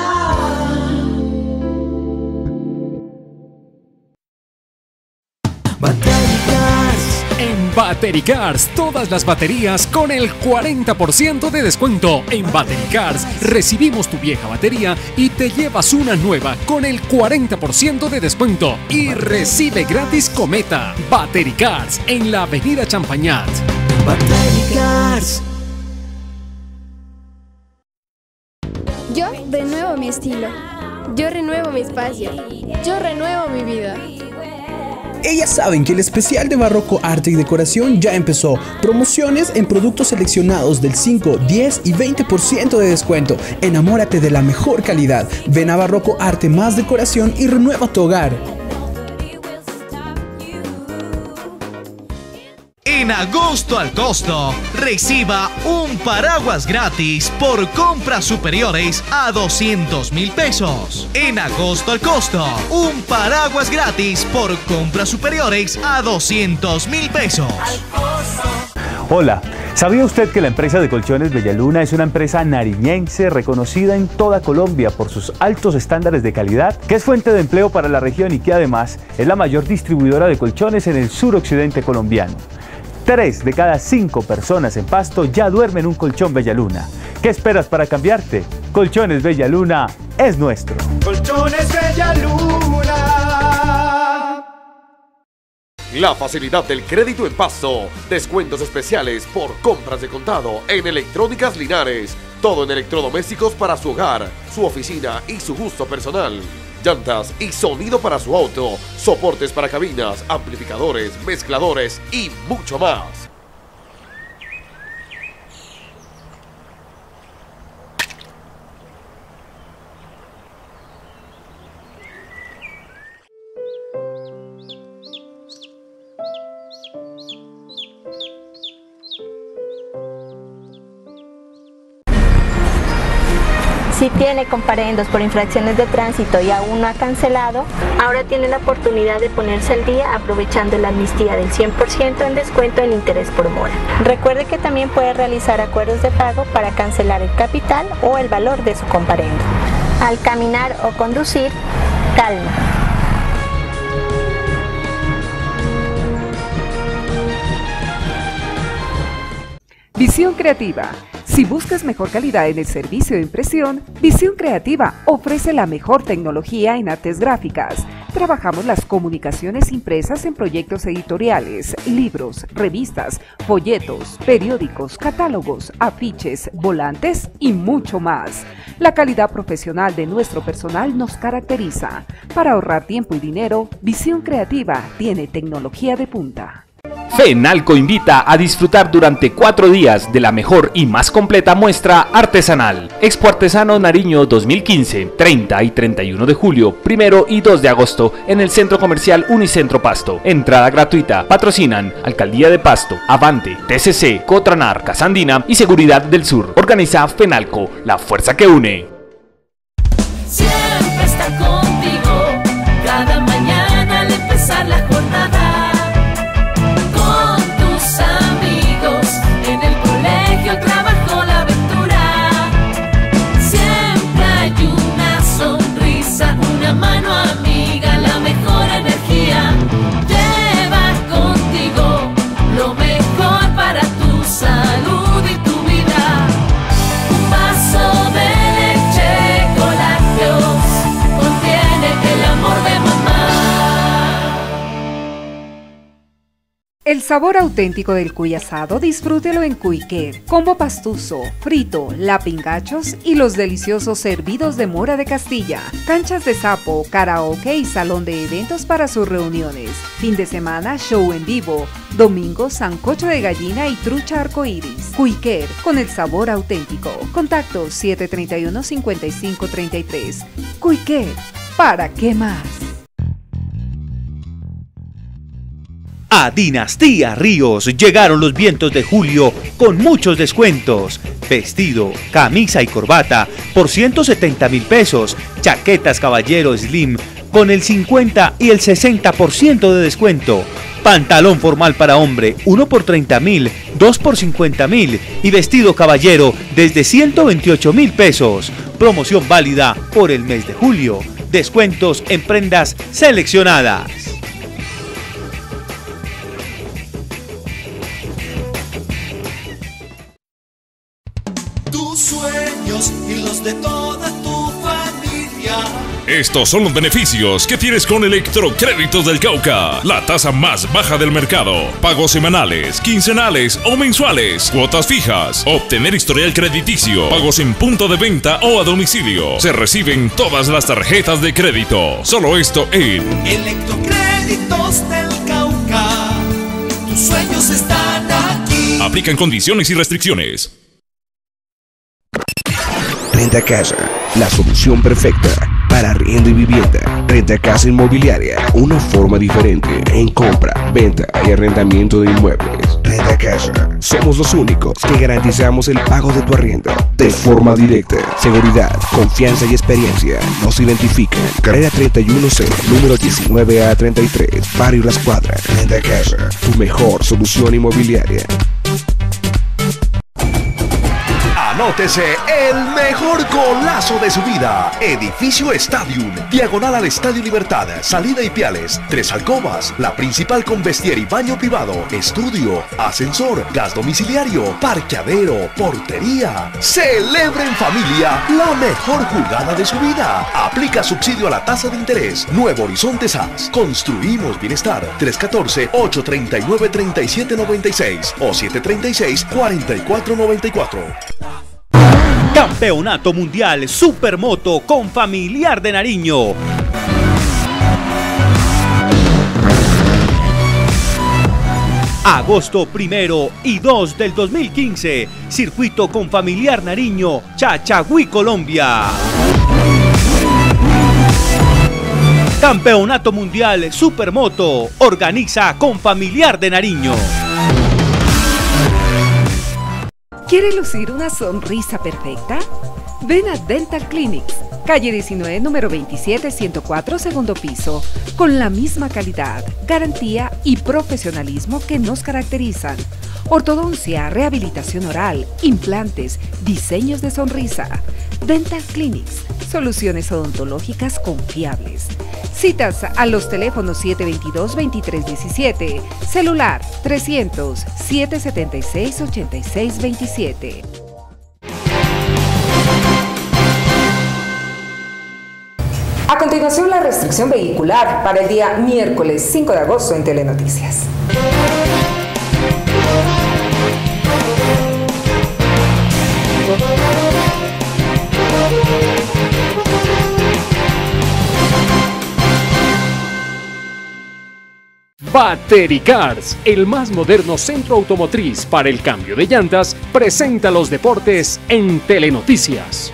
Speaker 11: En Batericars, todas las baterías con el 40% de descuento. En Batericars recibimos tu vieja batería y te llevas una nueva con el 40% de descuento. Y recibe gratis Cometa. Batericars en la avenida Champañat.
Speaker 2: Batericars.
Speaker 13: Yo renuevo mi estilo. Yo renuevo mi espacio. Yo renuevo mi vida.
Speaker 15: Ellas saben que el especial de Barroco Arte y Decoración ya empezó. Promociones en productos seleccionados del 5, 10 y 20% de descuento. Enamórate de la mejor calidad. Ven a Barroco Arte más Decoración y renueva tu hogar.
Speaker 31: En agosto al costo, reciba un paraguas gratis por compras superiores a 200.000 pesos. En agosto al costo, un paraguas gratis por compras superiores a 200.000 pesos.
Speaker 17: Hola, ¿sabía usted que la empresa de colchones Bellaluna es una empresa nariñense reconocida en toda Colombia por sus altos estándares de calidad, que es fuente de empleo para la región y que además es la mayor distribuidora de colchones en el suroccidente colombiano? 3 de cada 5 personas en Pasto ya duermen en un colchón Bellaluna. ¿Qué esperas para cambiarte? Colchones Bellaluna es nuestro.
Speaker 18: Colchones Bellaluna.
Speaker 20: La facilidad del crédito en Pasto. Descuentos especiales por compras de contado en Electrónicas Linares. Todo en electrodomésticos para su hogar, su oficina y su gusto personal. Llantas y sonido para su auto, soportes para cabinas, amplificadores, mezcladores y mucho más.
Speaker 21: Si tiene comparendos por infracciones de tránsito y aún no ha cancelado, ahora tiene la oportunidad de ponerse al día aprovechando la amnistía del 100% en descuento en interés por mora. Recuerde que también puede realizar acuerdos de pago para cancelar el capital o el valor de su comparendo. Al caminar o conducir, calma.
Speaker 23: Visión Creativa. Si buscas mejor calidad en el servicio de impresión, Visión Creativa ofrece la mejor tecnología en artes gráficas. Trabajamos las comunicaciones impresas en proyectos editoriales, libros, revistas, folletos, periódicos, catálogos, afiches, volantes y mucho más. La calidad profesional de nuestro personal nos caracteriza. Para ahorrar tiempo y dinero, Visión Creativa tiene tecnología de punta.
Speaker 31: FENALCO invita a disfrutar durante 4 días de la mejor y más completa muestra artesanal. Expo Artesano Nariño 2015, 30 y 31 de julio, 1 y 2 de agosto en el Centro Comercial Unicentro Pasto. Entrada gratuita. Patrocinan Alcaldía de Pasto, Avante, TCC, Cotranar, Casandina y Seguridad del Sur. Organiza FENALCO, la fuerza que une.
Speaker 2: Siempre está contigo, cada mañana al empezar la jornada. El trabajo, la aventura, siempre hay una sonrisa, una mano amiga, la mejor energía. Lleva contigo lo mejor para tu salud y tu vida. Un vaso de leche con lácteos contiene el amor de mamá.
Speaker 23: El sabor auténtico del cuy asado disfrútelo en Cuiquer. Combo pastuso, frito, lapingachos y los deliciosos servidos de mora de Castilla. Canchas de sapo, karaoke y salón de eventos para sus reuniones. Fin de semana, show en vivo. Domingo, sancocho de gallina y trucha arcoíris. Cuiquer, con el sabor auténtico. Contacto
Speaker 31: A Dinastía Ríos llegaron los vientos de julio con muchos descuentos. Vestido, camisa y corbata por 170.000 pesos. Chaquetas Caballero Slim con el 50 y el 60% de descuento. Pantalón formal para hombre, 1 por 30.000, 2 por 50.000 y vestido caballero desde 128.000 pesos. Promoción válida por el mes de julio. Descuentos en prendas seleccionadas.
Speaker 2: Tus sueños y los de toda tu familia.
Speaker 1: Estos son los beneficios que tienes con Electrocréditos del Cauca. La tasa más baja del mercado. Pagos semanales, quincenales o mensuales. Cuotas fijas. Obtener historial crediticio. Pagos en punto de venta o a domicilio. Se reciben todas las tarjetas de crédito. Solo esto en
Speaker 2: Electrocréditos del Cauca. Tus sueños están aquí.
Speaker 1: Aplican condiciones y restricciones.
Speaker 5: Renta Casa, la solución perfecta para arriendo y vivienda. Renta Casa Inmobiliaria, una forma diferente en compra, venta y arrendamiento de inmuebles. Renta Casa, somos los únicos que garantizamos el pago de tu arriendo de forma directa. Seguridad, confianza y experiencia nos identifican. Carrera 31C, número 19A33, Barrio Las Cuadras. Renta Casa, tu mejor solución inmobiliaria.
Speaker 14: Anótese el mejor golazo de su vida. Edificio Stadium, diagonal al Estadio Libertad, salida Ipiales, 3 alcobas, la principal con vestier y baño privado, estudio, ascensor, gas domiciliario, parqueadero, portería. Celebre en familia la mejor jugada de su vida. Aplica subsidio a la tasa de interés. Nuevo Horizonte SAS. Construimos bienestar. 314-839-3796 o 736-4494.
Speaker 31: Campeonato Mundial Supermoto con Familiar de Nariño. Agosto 1 y 2 del 2015. Circuito con Familiar Nariño, Chachagüí, Colombia. Campeonato Mundial Supermoto. Organiza con Familiar de Nariño.
Speaker 23: ¿Quiere lucir una sonrisa perfecta? Ven a Dental Clinics, calle 19, número 27, 104, segundo piso, con la misma calidad, garantía y profesionalismo que nos caracterizan. Ortodoncia, rehabilitación oral, implantes, diseños de sonrisa. Dental Clinics, soluciones odontológicas confiables. Citas a los teléfonos 722-2317, celular 300-776-8627. A continuación, la restricción vehicular para el día miércoles 5 de agosto en Telenoticias.
Speaker 11: Batericars, el más moderno centro automotriz para el cambio de llantas, presenta los deportes en Telenoticias.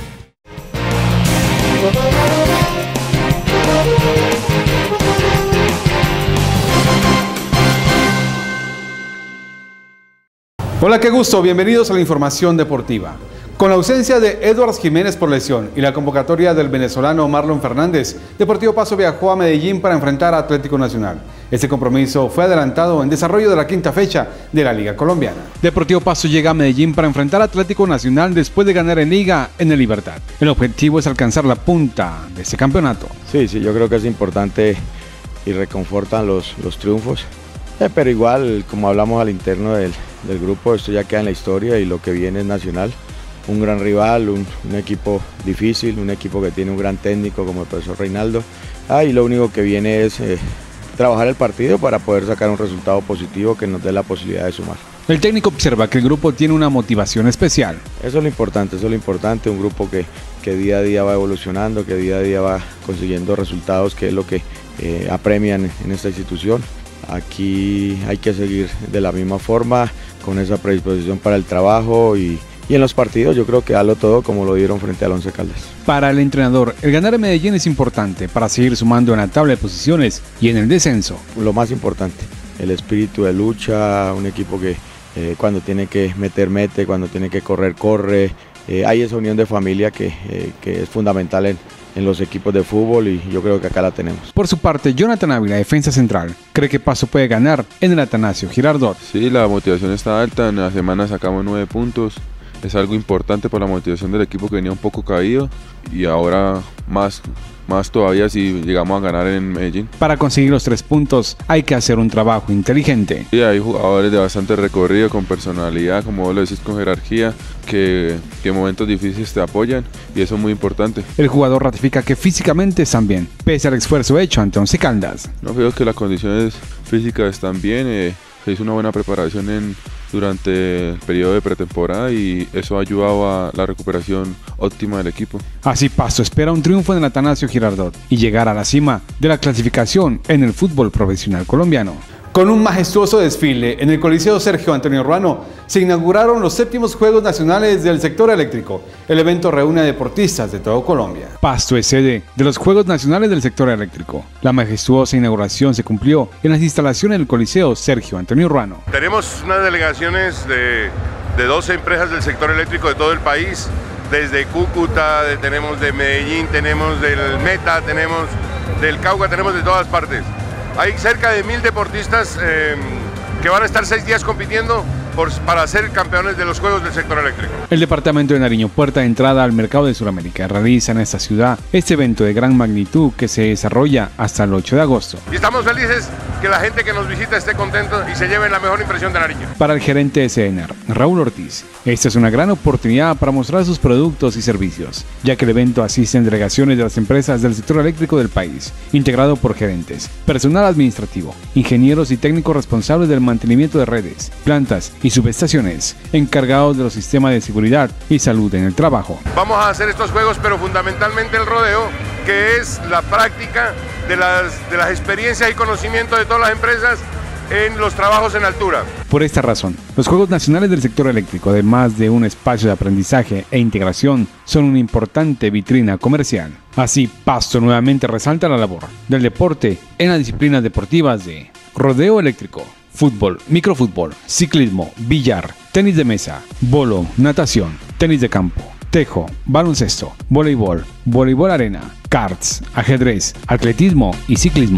Speaker 12: Hola, qué gusto, bienvenidos a la información deportiva. Con la ausencia de Edwards Jiménez por lesión y la convocatoria del venezolano Marlon Fernández, Deportivo Pasto viajó a Medellín para enfrentar a Atlético Nacional. Este compromiso fue adelantado en desarrollo de la quinta fecha de la Liga Colombiana. Deportivo Pasto llega a Medellín para enfrentar a Atlético Nacional después de ganar en Liga en el Libertad. El objetivo es alcanzar la punta de este campeonato.
Speaker 22: Sí, yo creo que es importante y reconfortan los triunfos, pero igual, como hablamos al interno del grupo, esto ya queda en la historia y lo que viene es Nacional. Un gran rival, un equipo difícil, un equipo que tiene un gran técnico como el profesor Reinaldo. Y lo único que viene es trabajar el partido para poder sacar un resultado positivo que nos dé la posibilidad de sumar.
Speaker 12: El técnico observa que el grupo tiene una motivación especial.
Speaker 22: Eso es lo importante, un grupo que día a día va evolucionando, que día a día va consiguiendo resultados, que es lo que apremian en esta institución. Aquí hay que seguir de la misma forma, con esa predisposición para el trabajo y en los partidos yo creo que darlo todo como lo dieron frente al Once Caldas.
Speaker 12: Para el entrenador, el ganar en Medellín es importante para seguir sumando en la tabla de posiciones y en el descenso.
Speaker 22: Lo más importante, el espíritu de lucha, un equipo que cuando tiene que meter, mete, cuando tiene que correr, corre. Hay esa unión de familia que es fundamental en los equipos de fútbol y yo creo que acá la tenemos.
Speaker 12: Por su parte, Jonathan Ávila, defensa central, cree que Pasto puede ganar en el Atanasio Girardot.
Speaker 3: Sí, la motivación está alta, en la semana sacamos 9 puntos, es algo importante por la motivación del equipo que venía un poco caído y ahora más todavía si llegamos a ganar en Medellín.
Speaker 12: Para conseguir los 3 puntos hay que hacer un trabajo inteligente.
Speaker 3: Sí, hay jugadores de bastante recorrido, con personalidad, como vos lo decís, con jerarquía, que en momentos difíciles te apoyan y eso es muy importante.
Speaker 12: El jugador ratifica que físicamente están bien, pese al esfuerzo hecho ante Once Caldas.
Speaker 3: No, creo que las condiciones físicas están bien, se hizo una buena preparación durante el periodo de pretemporada y eso ha ayudado a la recuperación óptima del equipo.
Speaker 12: Así Pasto espera un triunfo en el Atanasio Girardot y llegar a la cima de la clasificación en el fútbol profesional colombiano. Con un majestuoso desfile en el Coliseo Sergio Antonio Ruano se inauguraron los 7º Juegos Nacionales del Sector Eléctrico. El evento reúne a deportistas de todo Colombia. Pasto es sede de los Juegos Nacionales del Sector Eléctrico. La majestuosa inauguración se cumplió en las instalaciones del Coliseo Sergio Antonio Ruano.
Speaker 4: Tenemos unas delegaciones de 12 empresas del sector eléctrico de todo el país, desde Cúcuta, tenemos de Medellín, tenemos del Meta, tenemos del Cauca, tenemos de todas partes. Hay cerca de 1000 deportistas que van a estar 6 días compitiendo para ser campeones de los Juegos del Sector Eléctrico.
Speaker 12: El departamento de Nariño, puerta de entrada al mercado de Sudamérica, realiza en esta ciudad este evento de gran magnitud que se desarrolla hasta el 8 de agosto.
Speaker 4: Y estamos felices que la gente que nos visita esté contento y se lleve la mejor impresión de Nariño.
Speaker 12: Para el gerente de CENER, Raúl Ortiz, esta es una gran oportunidad para mostrar sus productos y servicios, ya que el evento asiste en delegaciones de las empresas del sector eléctrico del país, integrado por gerentes, personal administrativo, ingenieros y técnicos responsables del mantenimiento de redes, plantas y subestaciones, encargados de los sistemas de seguridad y salud en el trabajo.
Speaker 4: Vamos a hacer estos juegos, pero fundamentalmente el rodeo, que es la práctica de las experiencias y conocimientos de todas las empresas en los trabajos en altura.
Speaker 12: Por esta razón, los Juegos Nacionales del Sector Eléctrico, además de un espacio de aprendizaje e integración, son una importante vitrina comercial. Así, Pasto nuevamente resalta la labor del deporte en las disciplinas deportivas de rodeo eléctrico, fútbol, microfútbol, ciclismo, billar, tenis de mesa, bolo, natación, tenis de campo, tejo, baloncesto, voleibol, voleibol arena, karts, ajedrez, atletismo y ciclismo.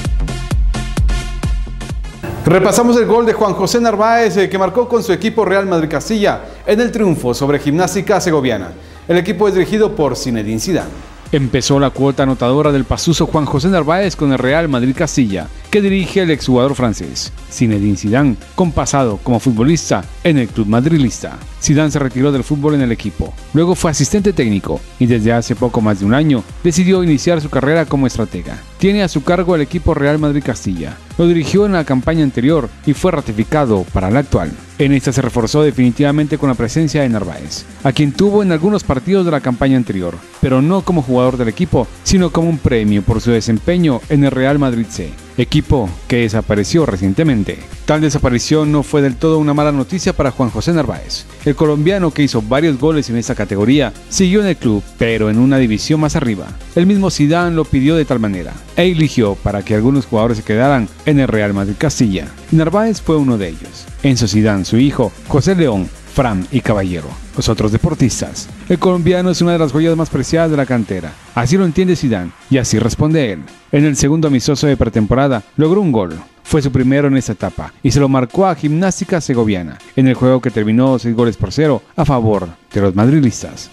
Speaker 12: Repasamos el gol de Juan José Narváez que marcó con su equipo Real Madrid Castilla en el triunfo sobre Gimnástica Segoviana. El equipo es dirigido por Zinedine Zidane. Empezó la cuota anotadora del pasuso Juan José Narváez con el Real Madrid Castilla, que dirige el exjugador francés Zinedine Zidane, con pasado como futbolista en el club madrilista. Zidane se retiró del fútbol en el equipo, luego fue asistente técnico y desde hace poco más de un año decidió iniciar su carrera como estratega. Tiene a su cargo el equipo Real Madrid Castilla, lo dirigió en la campaña anterior y fue ratificado para la actual. En esta se reforzó definitivamente con la presencia de Narváez, a quien tuvo en algunos partidos de la campaña anterior, pero no como jugador del equipo, sino como un premio por su desempeño en el Real Madrid C, equipo que desapareció recientemente. Tal desaparición no fue del todo una mala noticia para Juan José Narváez. El colombiano, que hizo varios goles en esta categoría, siguió en el club, pero en una división más arriba. El mismo Zidane lo pidió de tal manera, e eligió para que algunos jugadores se quedaran en el Real Madrid Castilla. Narváez fue uno de ellos. Enzo Zidane, su hijo, José León, Fran y Caballero, los otros deportistas. El colombiano es una de las joyas más preciadas de la cantera. Así lo entiende Zidane y así responde él. En el segundo amistoso de pretemporada logró un gol. Fue su primero en esta etapa y se lo marcó a Gimnástica Segoviana en el juego que terminó 6-0 a favor de los madrilistas.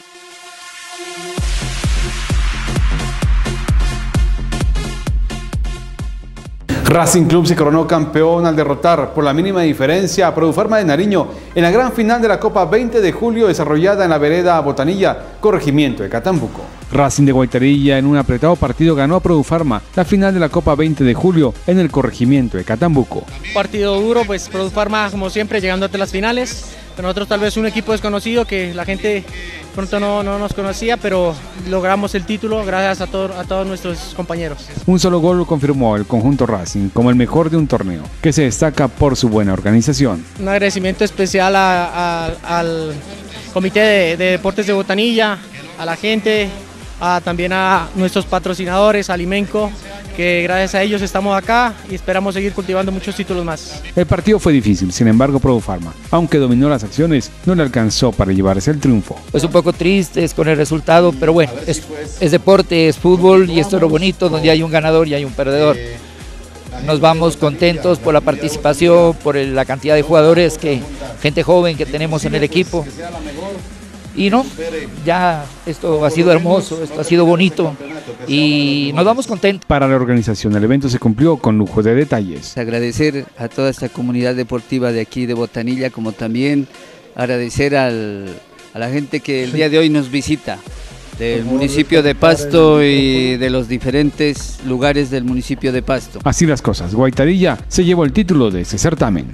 Speaker 12: Racing Club se coronó campeón al derrotar por la mínima diferencia a Produfarma de Nariño en la gran final de la Copa 20 de julio desarrollada en la vereda Botanilla, corregimiento de Catambuco. Racing de Guaitarilla en un apretado partido ganó a Produfarma la final de la Copa 20 de julio en el corregimiento de Catambuco.
Speaker 6: Un partido duro, pues Produfarma como siempre llegando hasta las finales. Pero nosotros tal vez un equipo desconocido que la gente pronto no nos conocía, pero logramos el título gracias a todos nuestros compañeros. Un solo gol lo confirmó el conjunto Racing como el mejor de un torneo, que se destaca por su buena organización. Un agradecimiento especial al Comité de Deportes de Botanilla, a la gente también a nuestros patrocinadores, a Alimenco, que gracias a ellos estamos acá y esperamos seguir cultivando muchos títulos más.
Speaker 12: El partido fue difícil, sin embargo Produfarma, aunque dominó las acciones, no le alcanzó para llevarse el triunfo.
Speaker 7: Pues un poco tristes con el resultado, pero bueno, es deporte, es fútbol y esto es lo bonito, donde hay un ganador y hay un perdedor. Nos vamos contentos por la participación, por la cantidad de jugadores, gente joven que tenemos en el equipo. Y no, ya esto ha sido hermoso, esto ha sido bonito y nos vamos contentos.
Speaker 12: Para la organización el evento se cumplió con lujo de detalles.
Speaker 8: Agradecer a toda esta comunidad deportiva de aquí de Botanilla, como también agradecer a la gente que el día de hoy nos visita, del municipio de Pasto y de los diferentes lugares del municipio de Pasto.
Speaker 12: Así las cosas, Guaitarilla se llevó el título de ese certamen.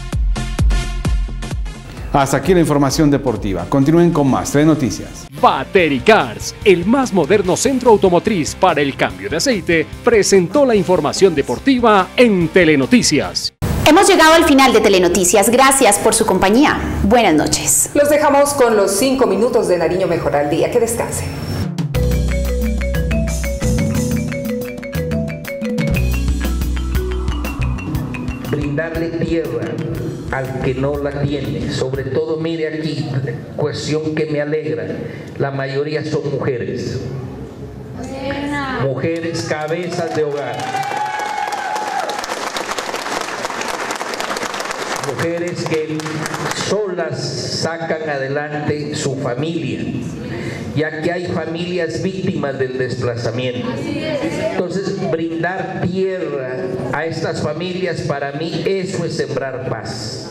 Speaker 12: Hasta aquí la información deportiva. Continúen con más Telenoticias.
Speaker 11: Batericars, el más moderno centro automotriz para el cambio de aceite, presentó la información deportiva en Telenoticias.
Speaker 16: Hemos llegado al final de Telenoticias. Gracias por su compañía. Buenas noches.
Speaker 23: Los dejamos con los 5 minutos de Nariño Mejor al Día. Que descansen.
Speaker 9: Brindarle tierra al que no la tiene, sobre todo mire aquí, cuestión que me alegra, la mayoría son mujeres, mujeres cabezas de hogar, mujeres que solas sacan adelante su familia, ya que hay familias víctimas del desplazamiento. Entonces, brindar tierra a estas familias, para mí, eso es sembrar paz.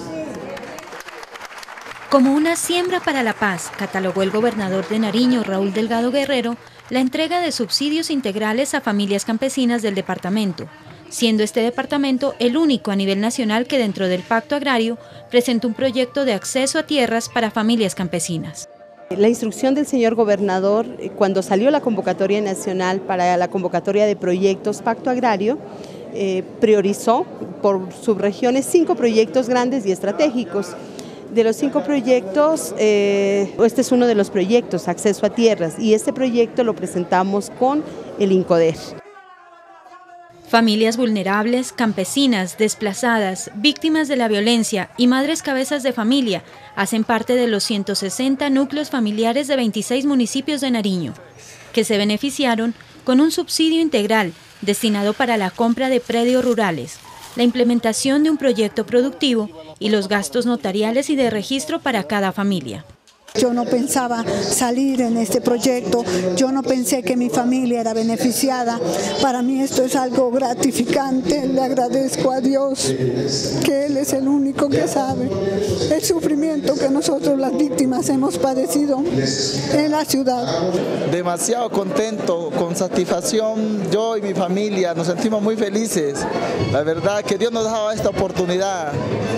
Speaker 10: Como una siembra para la paz, catalogó el gobernador de Nariño, Raúl Delgado Guerrero, la entrega de subsidios integrales a familias campesinas del departamento, siendo este departamento el único a nivel nacional que dentro del Pacto Agrario presenta un proyecto de acceso a tierras para familias campesinas.
Speaker 24: La instrucción del señor gobernador, cuando salió la convocatoria nacional para la convocatoria de proyectos Pacto Agrario, priorizó por subregiones 5 proyectos grandes y estratégicos. De los 5 proyectos, este es uno de los proyectos, acceso a tierras, y este proyecto lo presentamos con el INCODER.
Speaker 10: Familias vulnerables, campesinas, desplazadas, víctimas de la violencia y madres cabezas de familia hacen parte de los 160 núcleos familiares de 26 municipios de Nariño, que se beneficiaron con un subsidio integral destinado para la compra de predios rurales, la implementación de un proyecto productivo y los gastos notariales y de registro para cada familia.
Speaker 25: Yo no pensaba salir en este proyecto, yo no pensé que mi familia era beneficiada. Para mí esto es algo gratificante, le agradezco a Dios, que Él es el único que sabe el sufrimiento que nosotros las víctimas hemos padecido en la ciudad.
Speaker 26: Demasiado contento, con satisfacción, yo y mi familia nos sentimos muy felices. La verdad que Dios nos ha dado esta oportunidad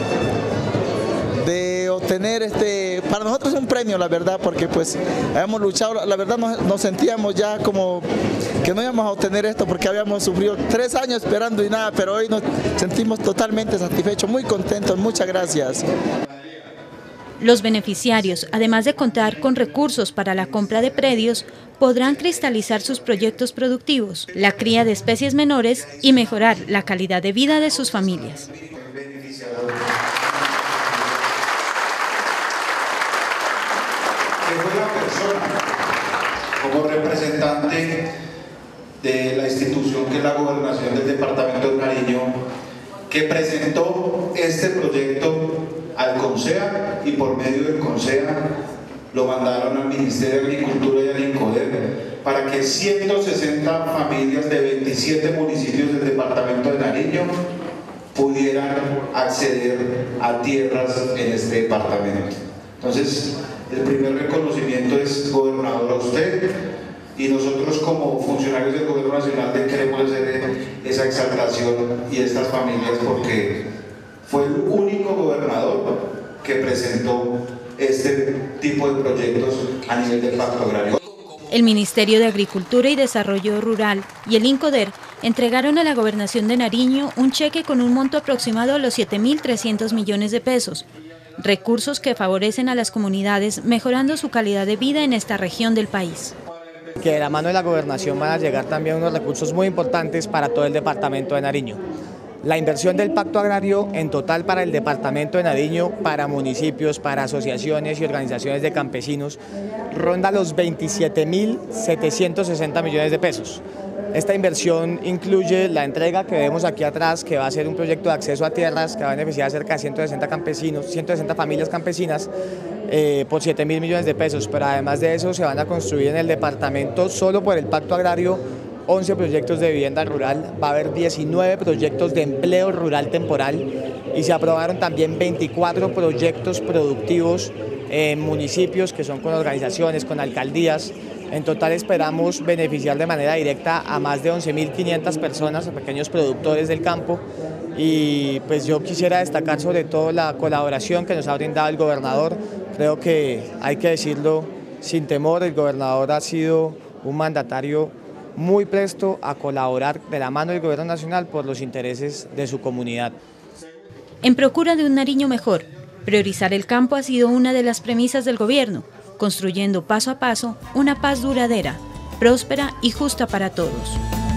Speaker 26: de obtener para nosotros es un premio, la verdad, porque pues hemos luchado, la verdad nos sentíamos ya como que no íbamos a obtener esto porque habíamos sufrido 3 años esperando y nada, pero hoy nos sentimos totalmente satisfechos, muy contentos, muchas gracias.
Speaker 10: Los beneficiarios, además de contar con recursos para la compra de predios, podrán cristalizar sus proyectos productivos, la cría de especies menores y mejorar la calidad de vida de sus familias.
Speaker 27: Fue la persona como representante de la institución que es la gobernación del departamento de Nariño que presentó este proyecto al CONSEA y por medio del CONSEA lo mandaron al Ministerio de Agricultura y al INCODER para que 160 familias de 27 municipios del departamento de Nariño pudieran acceder a tierras en este departamento. Entonces, el primer reconocimiento es, gobernador, a usted, y nosotros como funcionarios del gobierno nacional queremos hacer esa exaltación y estas familias porque fue el único gobernador que presentó este tipo de proyectos a nivel del Pacto Agrario.
Speaker 10: El Ministerio de Agricultura y Desarrollo Rural y el INCODER entregaron a la Gobernación de Nariño un cheque con un monto aproximado a los 7.300 millones de pesos, recursos que favorecen a las comunidades mejorando su calidad de vida en esta región del país.
Speaker 2: que de la mano de la gobernación van a llegar también unos recursos muy importantes para todo el departamento de Nariño. La inversión del Pacto Agrario en total para el departamento de Nariño, para municipios, para asociaciones y organizaciones de campesinos, ronda los 27.760 millones de pesos. Esta inversión incluye la entrega que vemos aquí atrás, que va a ser un proyecto de acceso a tierras que va a beneficiar a cerca de 160 familias campesinas por 7.000 millones de pesos, pero además de eso se van a construir en el departamento, solo por el Pacto Agrario, 11 proyectos de vivienda rural, va a haber 19 proyectos de empleo rural temporal y se aprobaron también 24 proyectos productivos en municipios que son con organizaciones, con alcaldías. En total esperamos beneficiar de manera directa a más de 11.500 personas, a pequeños productores del campo, y pues yo quisiera destacar sobre todo la colaboración que nos ha brindado el gobernador. Creo que hay que decirlo sin temor, el gobernador ha sido un mandatario muy presto a colaborar de la mano del gobierno nacional por los intereses de su comunidad.
Speaker 10: En procura de un Nariño mejor, priorizar el campo ha sido una de las premisas del gobierno, construyendo paso a paso una paz duradera, próspera y justa para todos.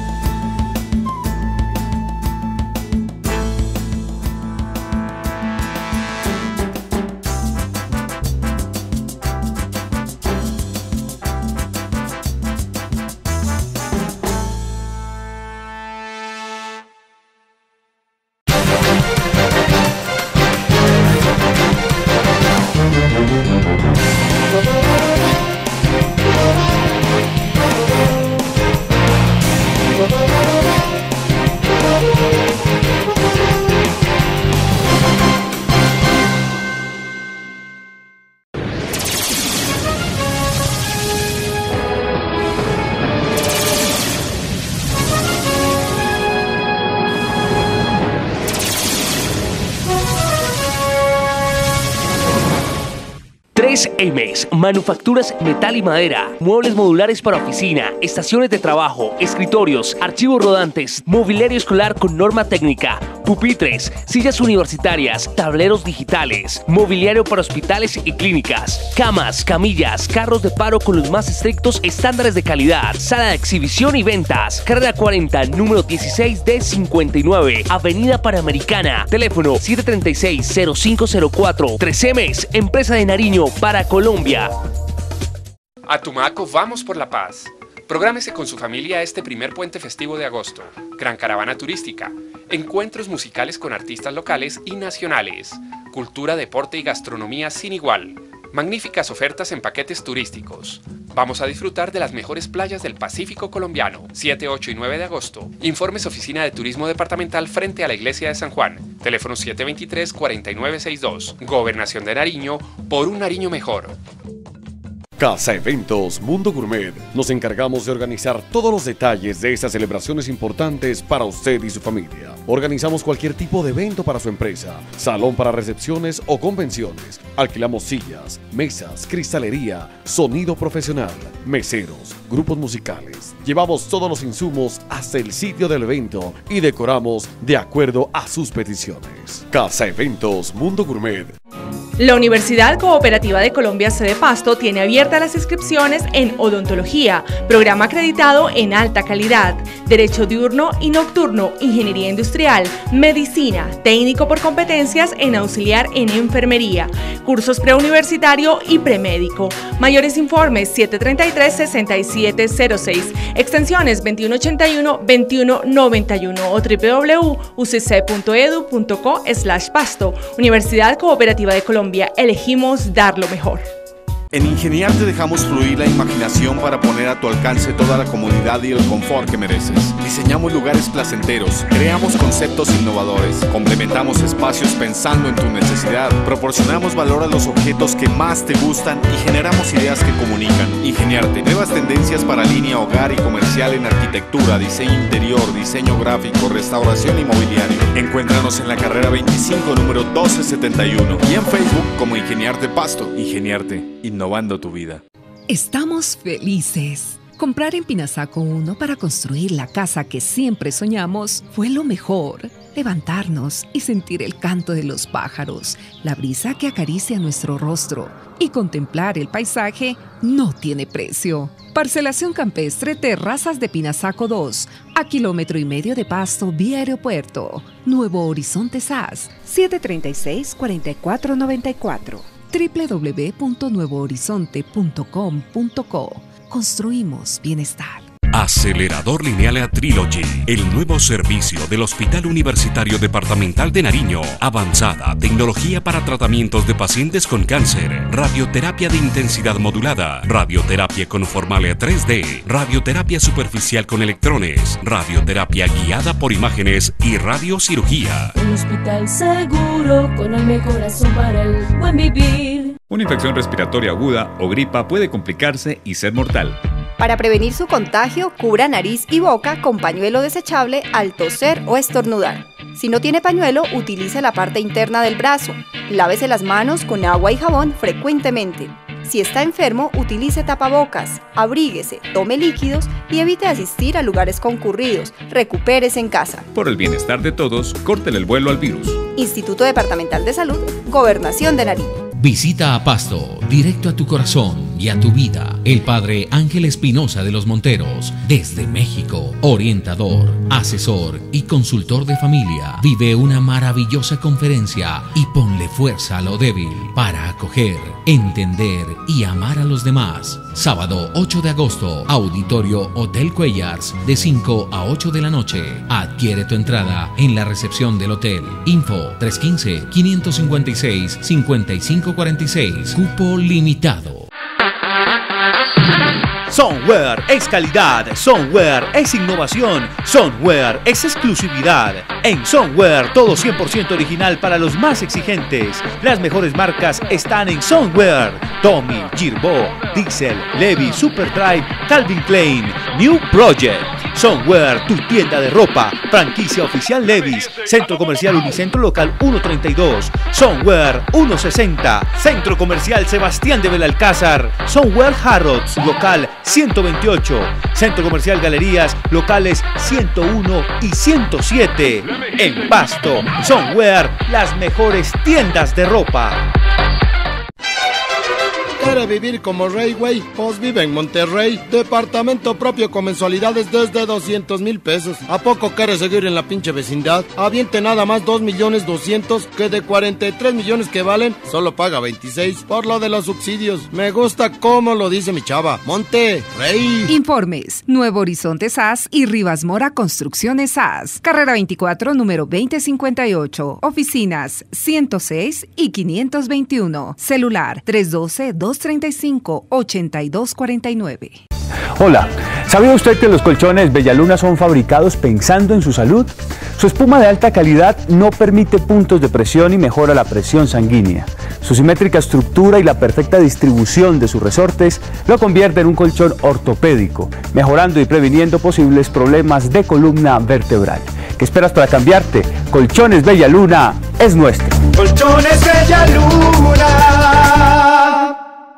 Speaker 13: Emex, manufacturas metal y madera, muebles modulares para oficina, estaciones de trabajo, escritorios, archivos rodantes, mobiliario escolar con norma técnica, pupitres, sillas universitarias, tableros digitales, mobiliario para hospitales y clínicas, camas, camillas, carros de paro con los más estrictos estándares de calidad, sala de exhibición y ventas, carrera 40, número 16 de 59, Avenida Panamericana, teléfono 736-0504, 3Ms, empresa de Nariño para Colombia.
Speaker 15: A Tumaco vamos por la paz. Prográmese con su familia este primer puente festivo de agosto. Gran caravana turística, encuentros musicales con artistas locales y nacionales, cultura, deporte y gastronomía sin igual. Magníficas ofertas en paquetes turísticos. Vamos a disfrutar de las mejores playas del Pacífico colombiano, 7, 8 y 9 de agosto. Informes Oficina de Turismo Departamental frente a la Iglesia de San Juan. Teléfono 723-4962. Gobernación de Nariño, por un Nariño mejor.
Speaker 17: Casa Eventos Mundo Gourmet. Nos encargamos de organizar todos los detalles de estas celebraciones importantes para usted y su familia. Organizamos cualquier tipo de evento para su empresa, salón para recepciones o convenciones. Alquilamos sillas, mesas, cristalería, sonido profesional, meseros, grupos musicales. Llevamos todos los insumos hasta el sitio del evento y decoramos de acuerdo a sus peticiones. Casa Eventos Mundo Gourmet.
Speaker 18: La Universidad Cooperativa de Colombia sede Pasto tiene abiertas las inscripciones en odontología, programa acreditado en alta calidad, derecho diurno y nocturno, ingeniería industrial, medicina, técnico por competencias en auxiliar en enfermería, cursos preuniversitario y premédico. Mayores informes 733-6706, extensiones 2181-2191 o www.ucc.edu.co/pasto. Universidad Cooperativa de Colombia, elegimos dar lo mejor.
Speaker 19: En Ingeniarte dejamos fluir la imaginación para poner a tu alcance toda la comodidad y el confort que mereces. Diseñamos lugares placenteros, creamos conceptos innovadores, complementamos espacios pensando en tu necesidad, proporcionamos valor a los objetos que más te gustan y generamos ideas que comunican. Ingeniarte, nuevas tendencias para línea, hogar y comercial en arquitectura, diseño interior, diseño gráfico, restauración y mobiliario. Encuéntranos en la carrera 25, número 1271 y en Facebook como Ingeniarte Pasto. Ingeniarte, innovando tu vida.
Speaker 20: Estamos felices. Comprar en Pinazaco 1 para construir la casa que siempre soñamos fue lo mejor. Levantarnos y sentir el canto de los pájaros, la brisa que acaricia nuestro rostro y contemplar el paisaje no tiene precio. Parcelación campestre Terrazas de Pinazaco 2, a 1,5 kilómetros de Pasto vía aeropuerto. Nuevo Horizonte SAS, 736-4494. www.nuevohorizonte.com.co. Construimos bienestar.
Speaker 1: Acelerador Lineal Trilogy, el nuevo servicio del Hospital Universitario Departamental de Nariño. Avanzada tecnología para tratamientos de pacientes con cáncer, radioterapia de intensidad modulada, radioterapia conformal 3D, radioterapia superficial con electrones, radioterapia guiada por imágenes y radiocirugía.
Speaker 3: Un hospital seguro con el mejor corazón para el buen vivir.
Speaker 4: Una infección respiratoria aguda o gripa puede complicarse y ser mortal.
Speaker 5: Para prevenir su contagio, cubra nariz y boca con pañuelo desechable al toser o estornudar. Si no tiene pañuelo, utilice la parte interna del brazo. Lávese las manos con agua y jabón frecuentemente. Si está enfermo, utilice tapabocas, abríguese, tome líquidos y evite asistir a lugares concurridos. Recupérese en casa.
Speaker 4: Por el bienestar de todos, córtele el vuelo al virus.
Speaker 5: Instituto Departamental de Salud, Gobernación de Nariño.
Speaker 14: Visita a Pasto, directo a tu corazón y a tu vida. El Padre Ángel Espinosa de los Monteros, desde México, orientador, asesor y consultor de familia. Vive una maravillosa conferencia y ponle fuerza a lo débil para acoger, entender y amar a los demás. Sábado 8 de agosto, Auditorio Hotel Cuellars, de 5 a 8 de la noche. Adquiere tu entrada en la recepción del hotel. Info 315-556-5546. Cupo limitado.
Speaker 21: Somewhere es calidad, Somewhere es innovación, Somewhere es exclusividad. En Somewhere todo 100% original para los más exigentes. Las mejores marcas están en Somewhere: Tommy, Girbo, Diesel, Levi, Superdrive, Calvin Klein, New Project. Somewhere, tu tienda de ropa, franquicia oficial Levi's, Centro Comercial Unicentro Local 132, Somewhere 160, Centro Comercial Sebastián de Belalcázar, Somewhere Harrods, local 128, Centro Comercial Galerías, locales 101 y 107. En Pasto, Somewhere, las mejores tiendas de ropa.
Speaker 22: ¿Quiere vivir como rey, güey? Pues vive en Monterrey. Departamento propio con mensualidades desde 200,000 pesos. ¿A poco quiere seguir en la pinche vecindad? Aviente nada más 2,200,000 que de 43 millones que valen, solo paga 26 por lo de los subsidios. Me gusta cómo lo dice mi chava. Monterrey.
Speaker 20: Informes: Nuevo Horizonte SAS y Rivas Mora Construcciones SAS. Carrera 24, número 2058. Oficinas 106 y 521. Celular 312-235-8249.
Speaker 28: Hola, ¿sabía usted que los colchones Bellaluna son fabricados pensando en su salud? Su espuma de alta calidad no permite puntos de presión y mejora la presión sanguínea. Su simétrica estructura y la perfecta distribución de sus resortes lo convierte en un colchón ortopédico, mejorando y previniendo posibles problemas de columna vertebral. ¿Qué esperas para cambiarte? Colchones Bellaluna es nuestro.
Speaker 29: Colchones Bellaluna.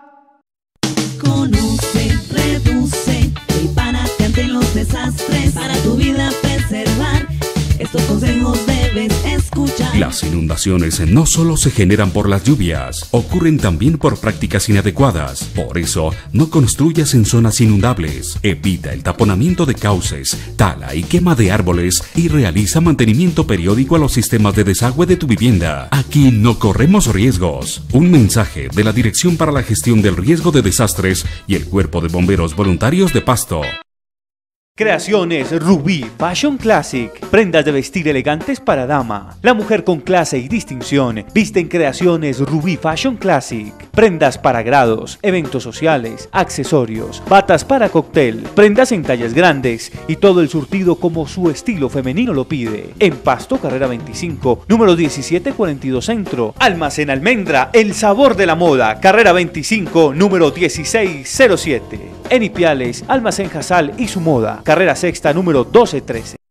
Speaker 3: Conoce, reduce, prepárate ante los desastres para tu vida preservar. Estos consejos debes escuchar.
Speaker 1: Las inundaciones no solo se generan por las lluvias, ocurren también por prácticas inadecuadas. Por eso, no construyas en zonas inundables. Evita el taponamiento de cauces, tala y quema de árboles y realiza mantenimiento periódico a los sistemas de desagüe de tu vivienda. Aquí no corremos riesgos. Un mensaje de la Dirección para la Gestión del Riesgo de Desastres y el Cuerpo de Bomberos Voluntarios de Pasto.
Speaker 21: Creaciones Rubí Fashion Classic. Prendas de vestir elegantes para dama. La mujer con clase y distinción viste en Creaciones Rubí Fashion Classic. Prendas para grados, eventos sociales, accesorios, batas para cóctel, prendas en tallas grandes y todo el surtido como su estilo femenino lo pide. En Pasto, carrera 25, número 1742 Centro. Almacén Almendra, el sabor de la moda. Carrera 25, número 1607. En Ipiales, Almacén Jasal y su moda. Carrera sexta, número 1213.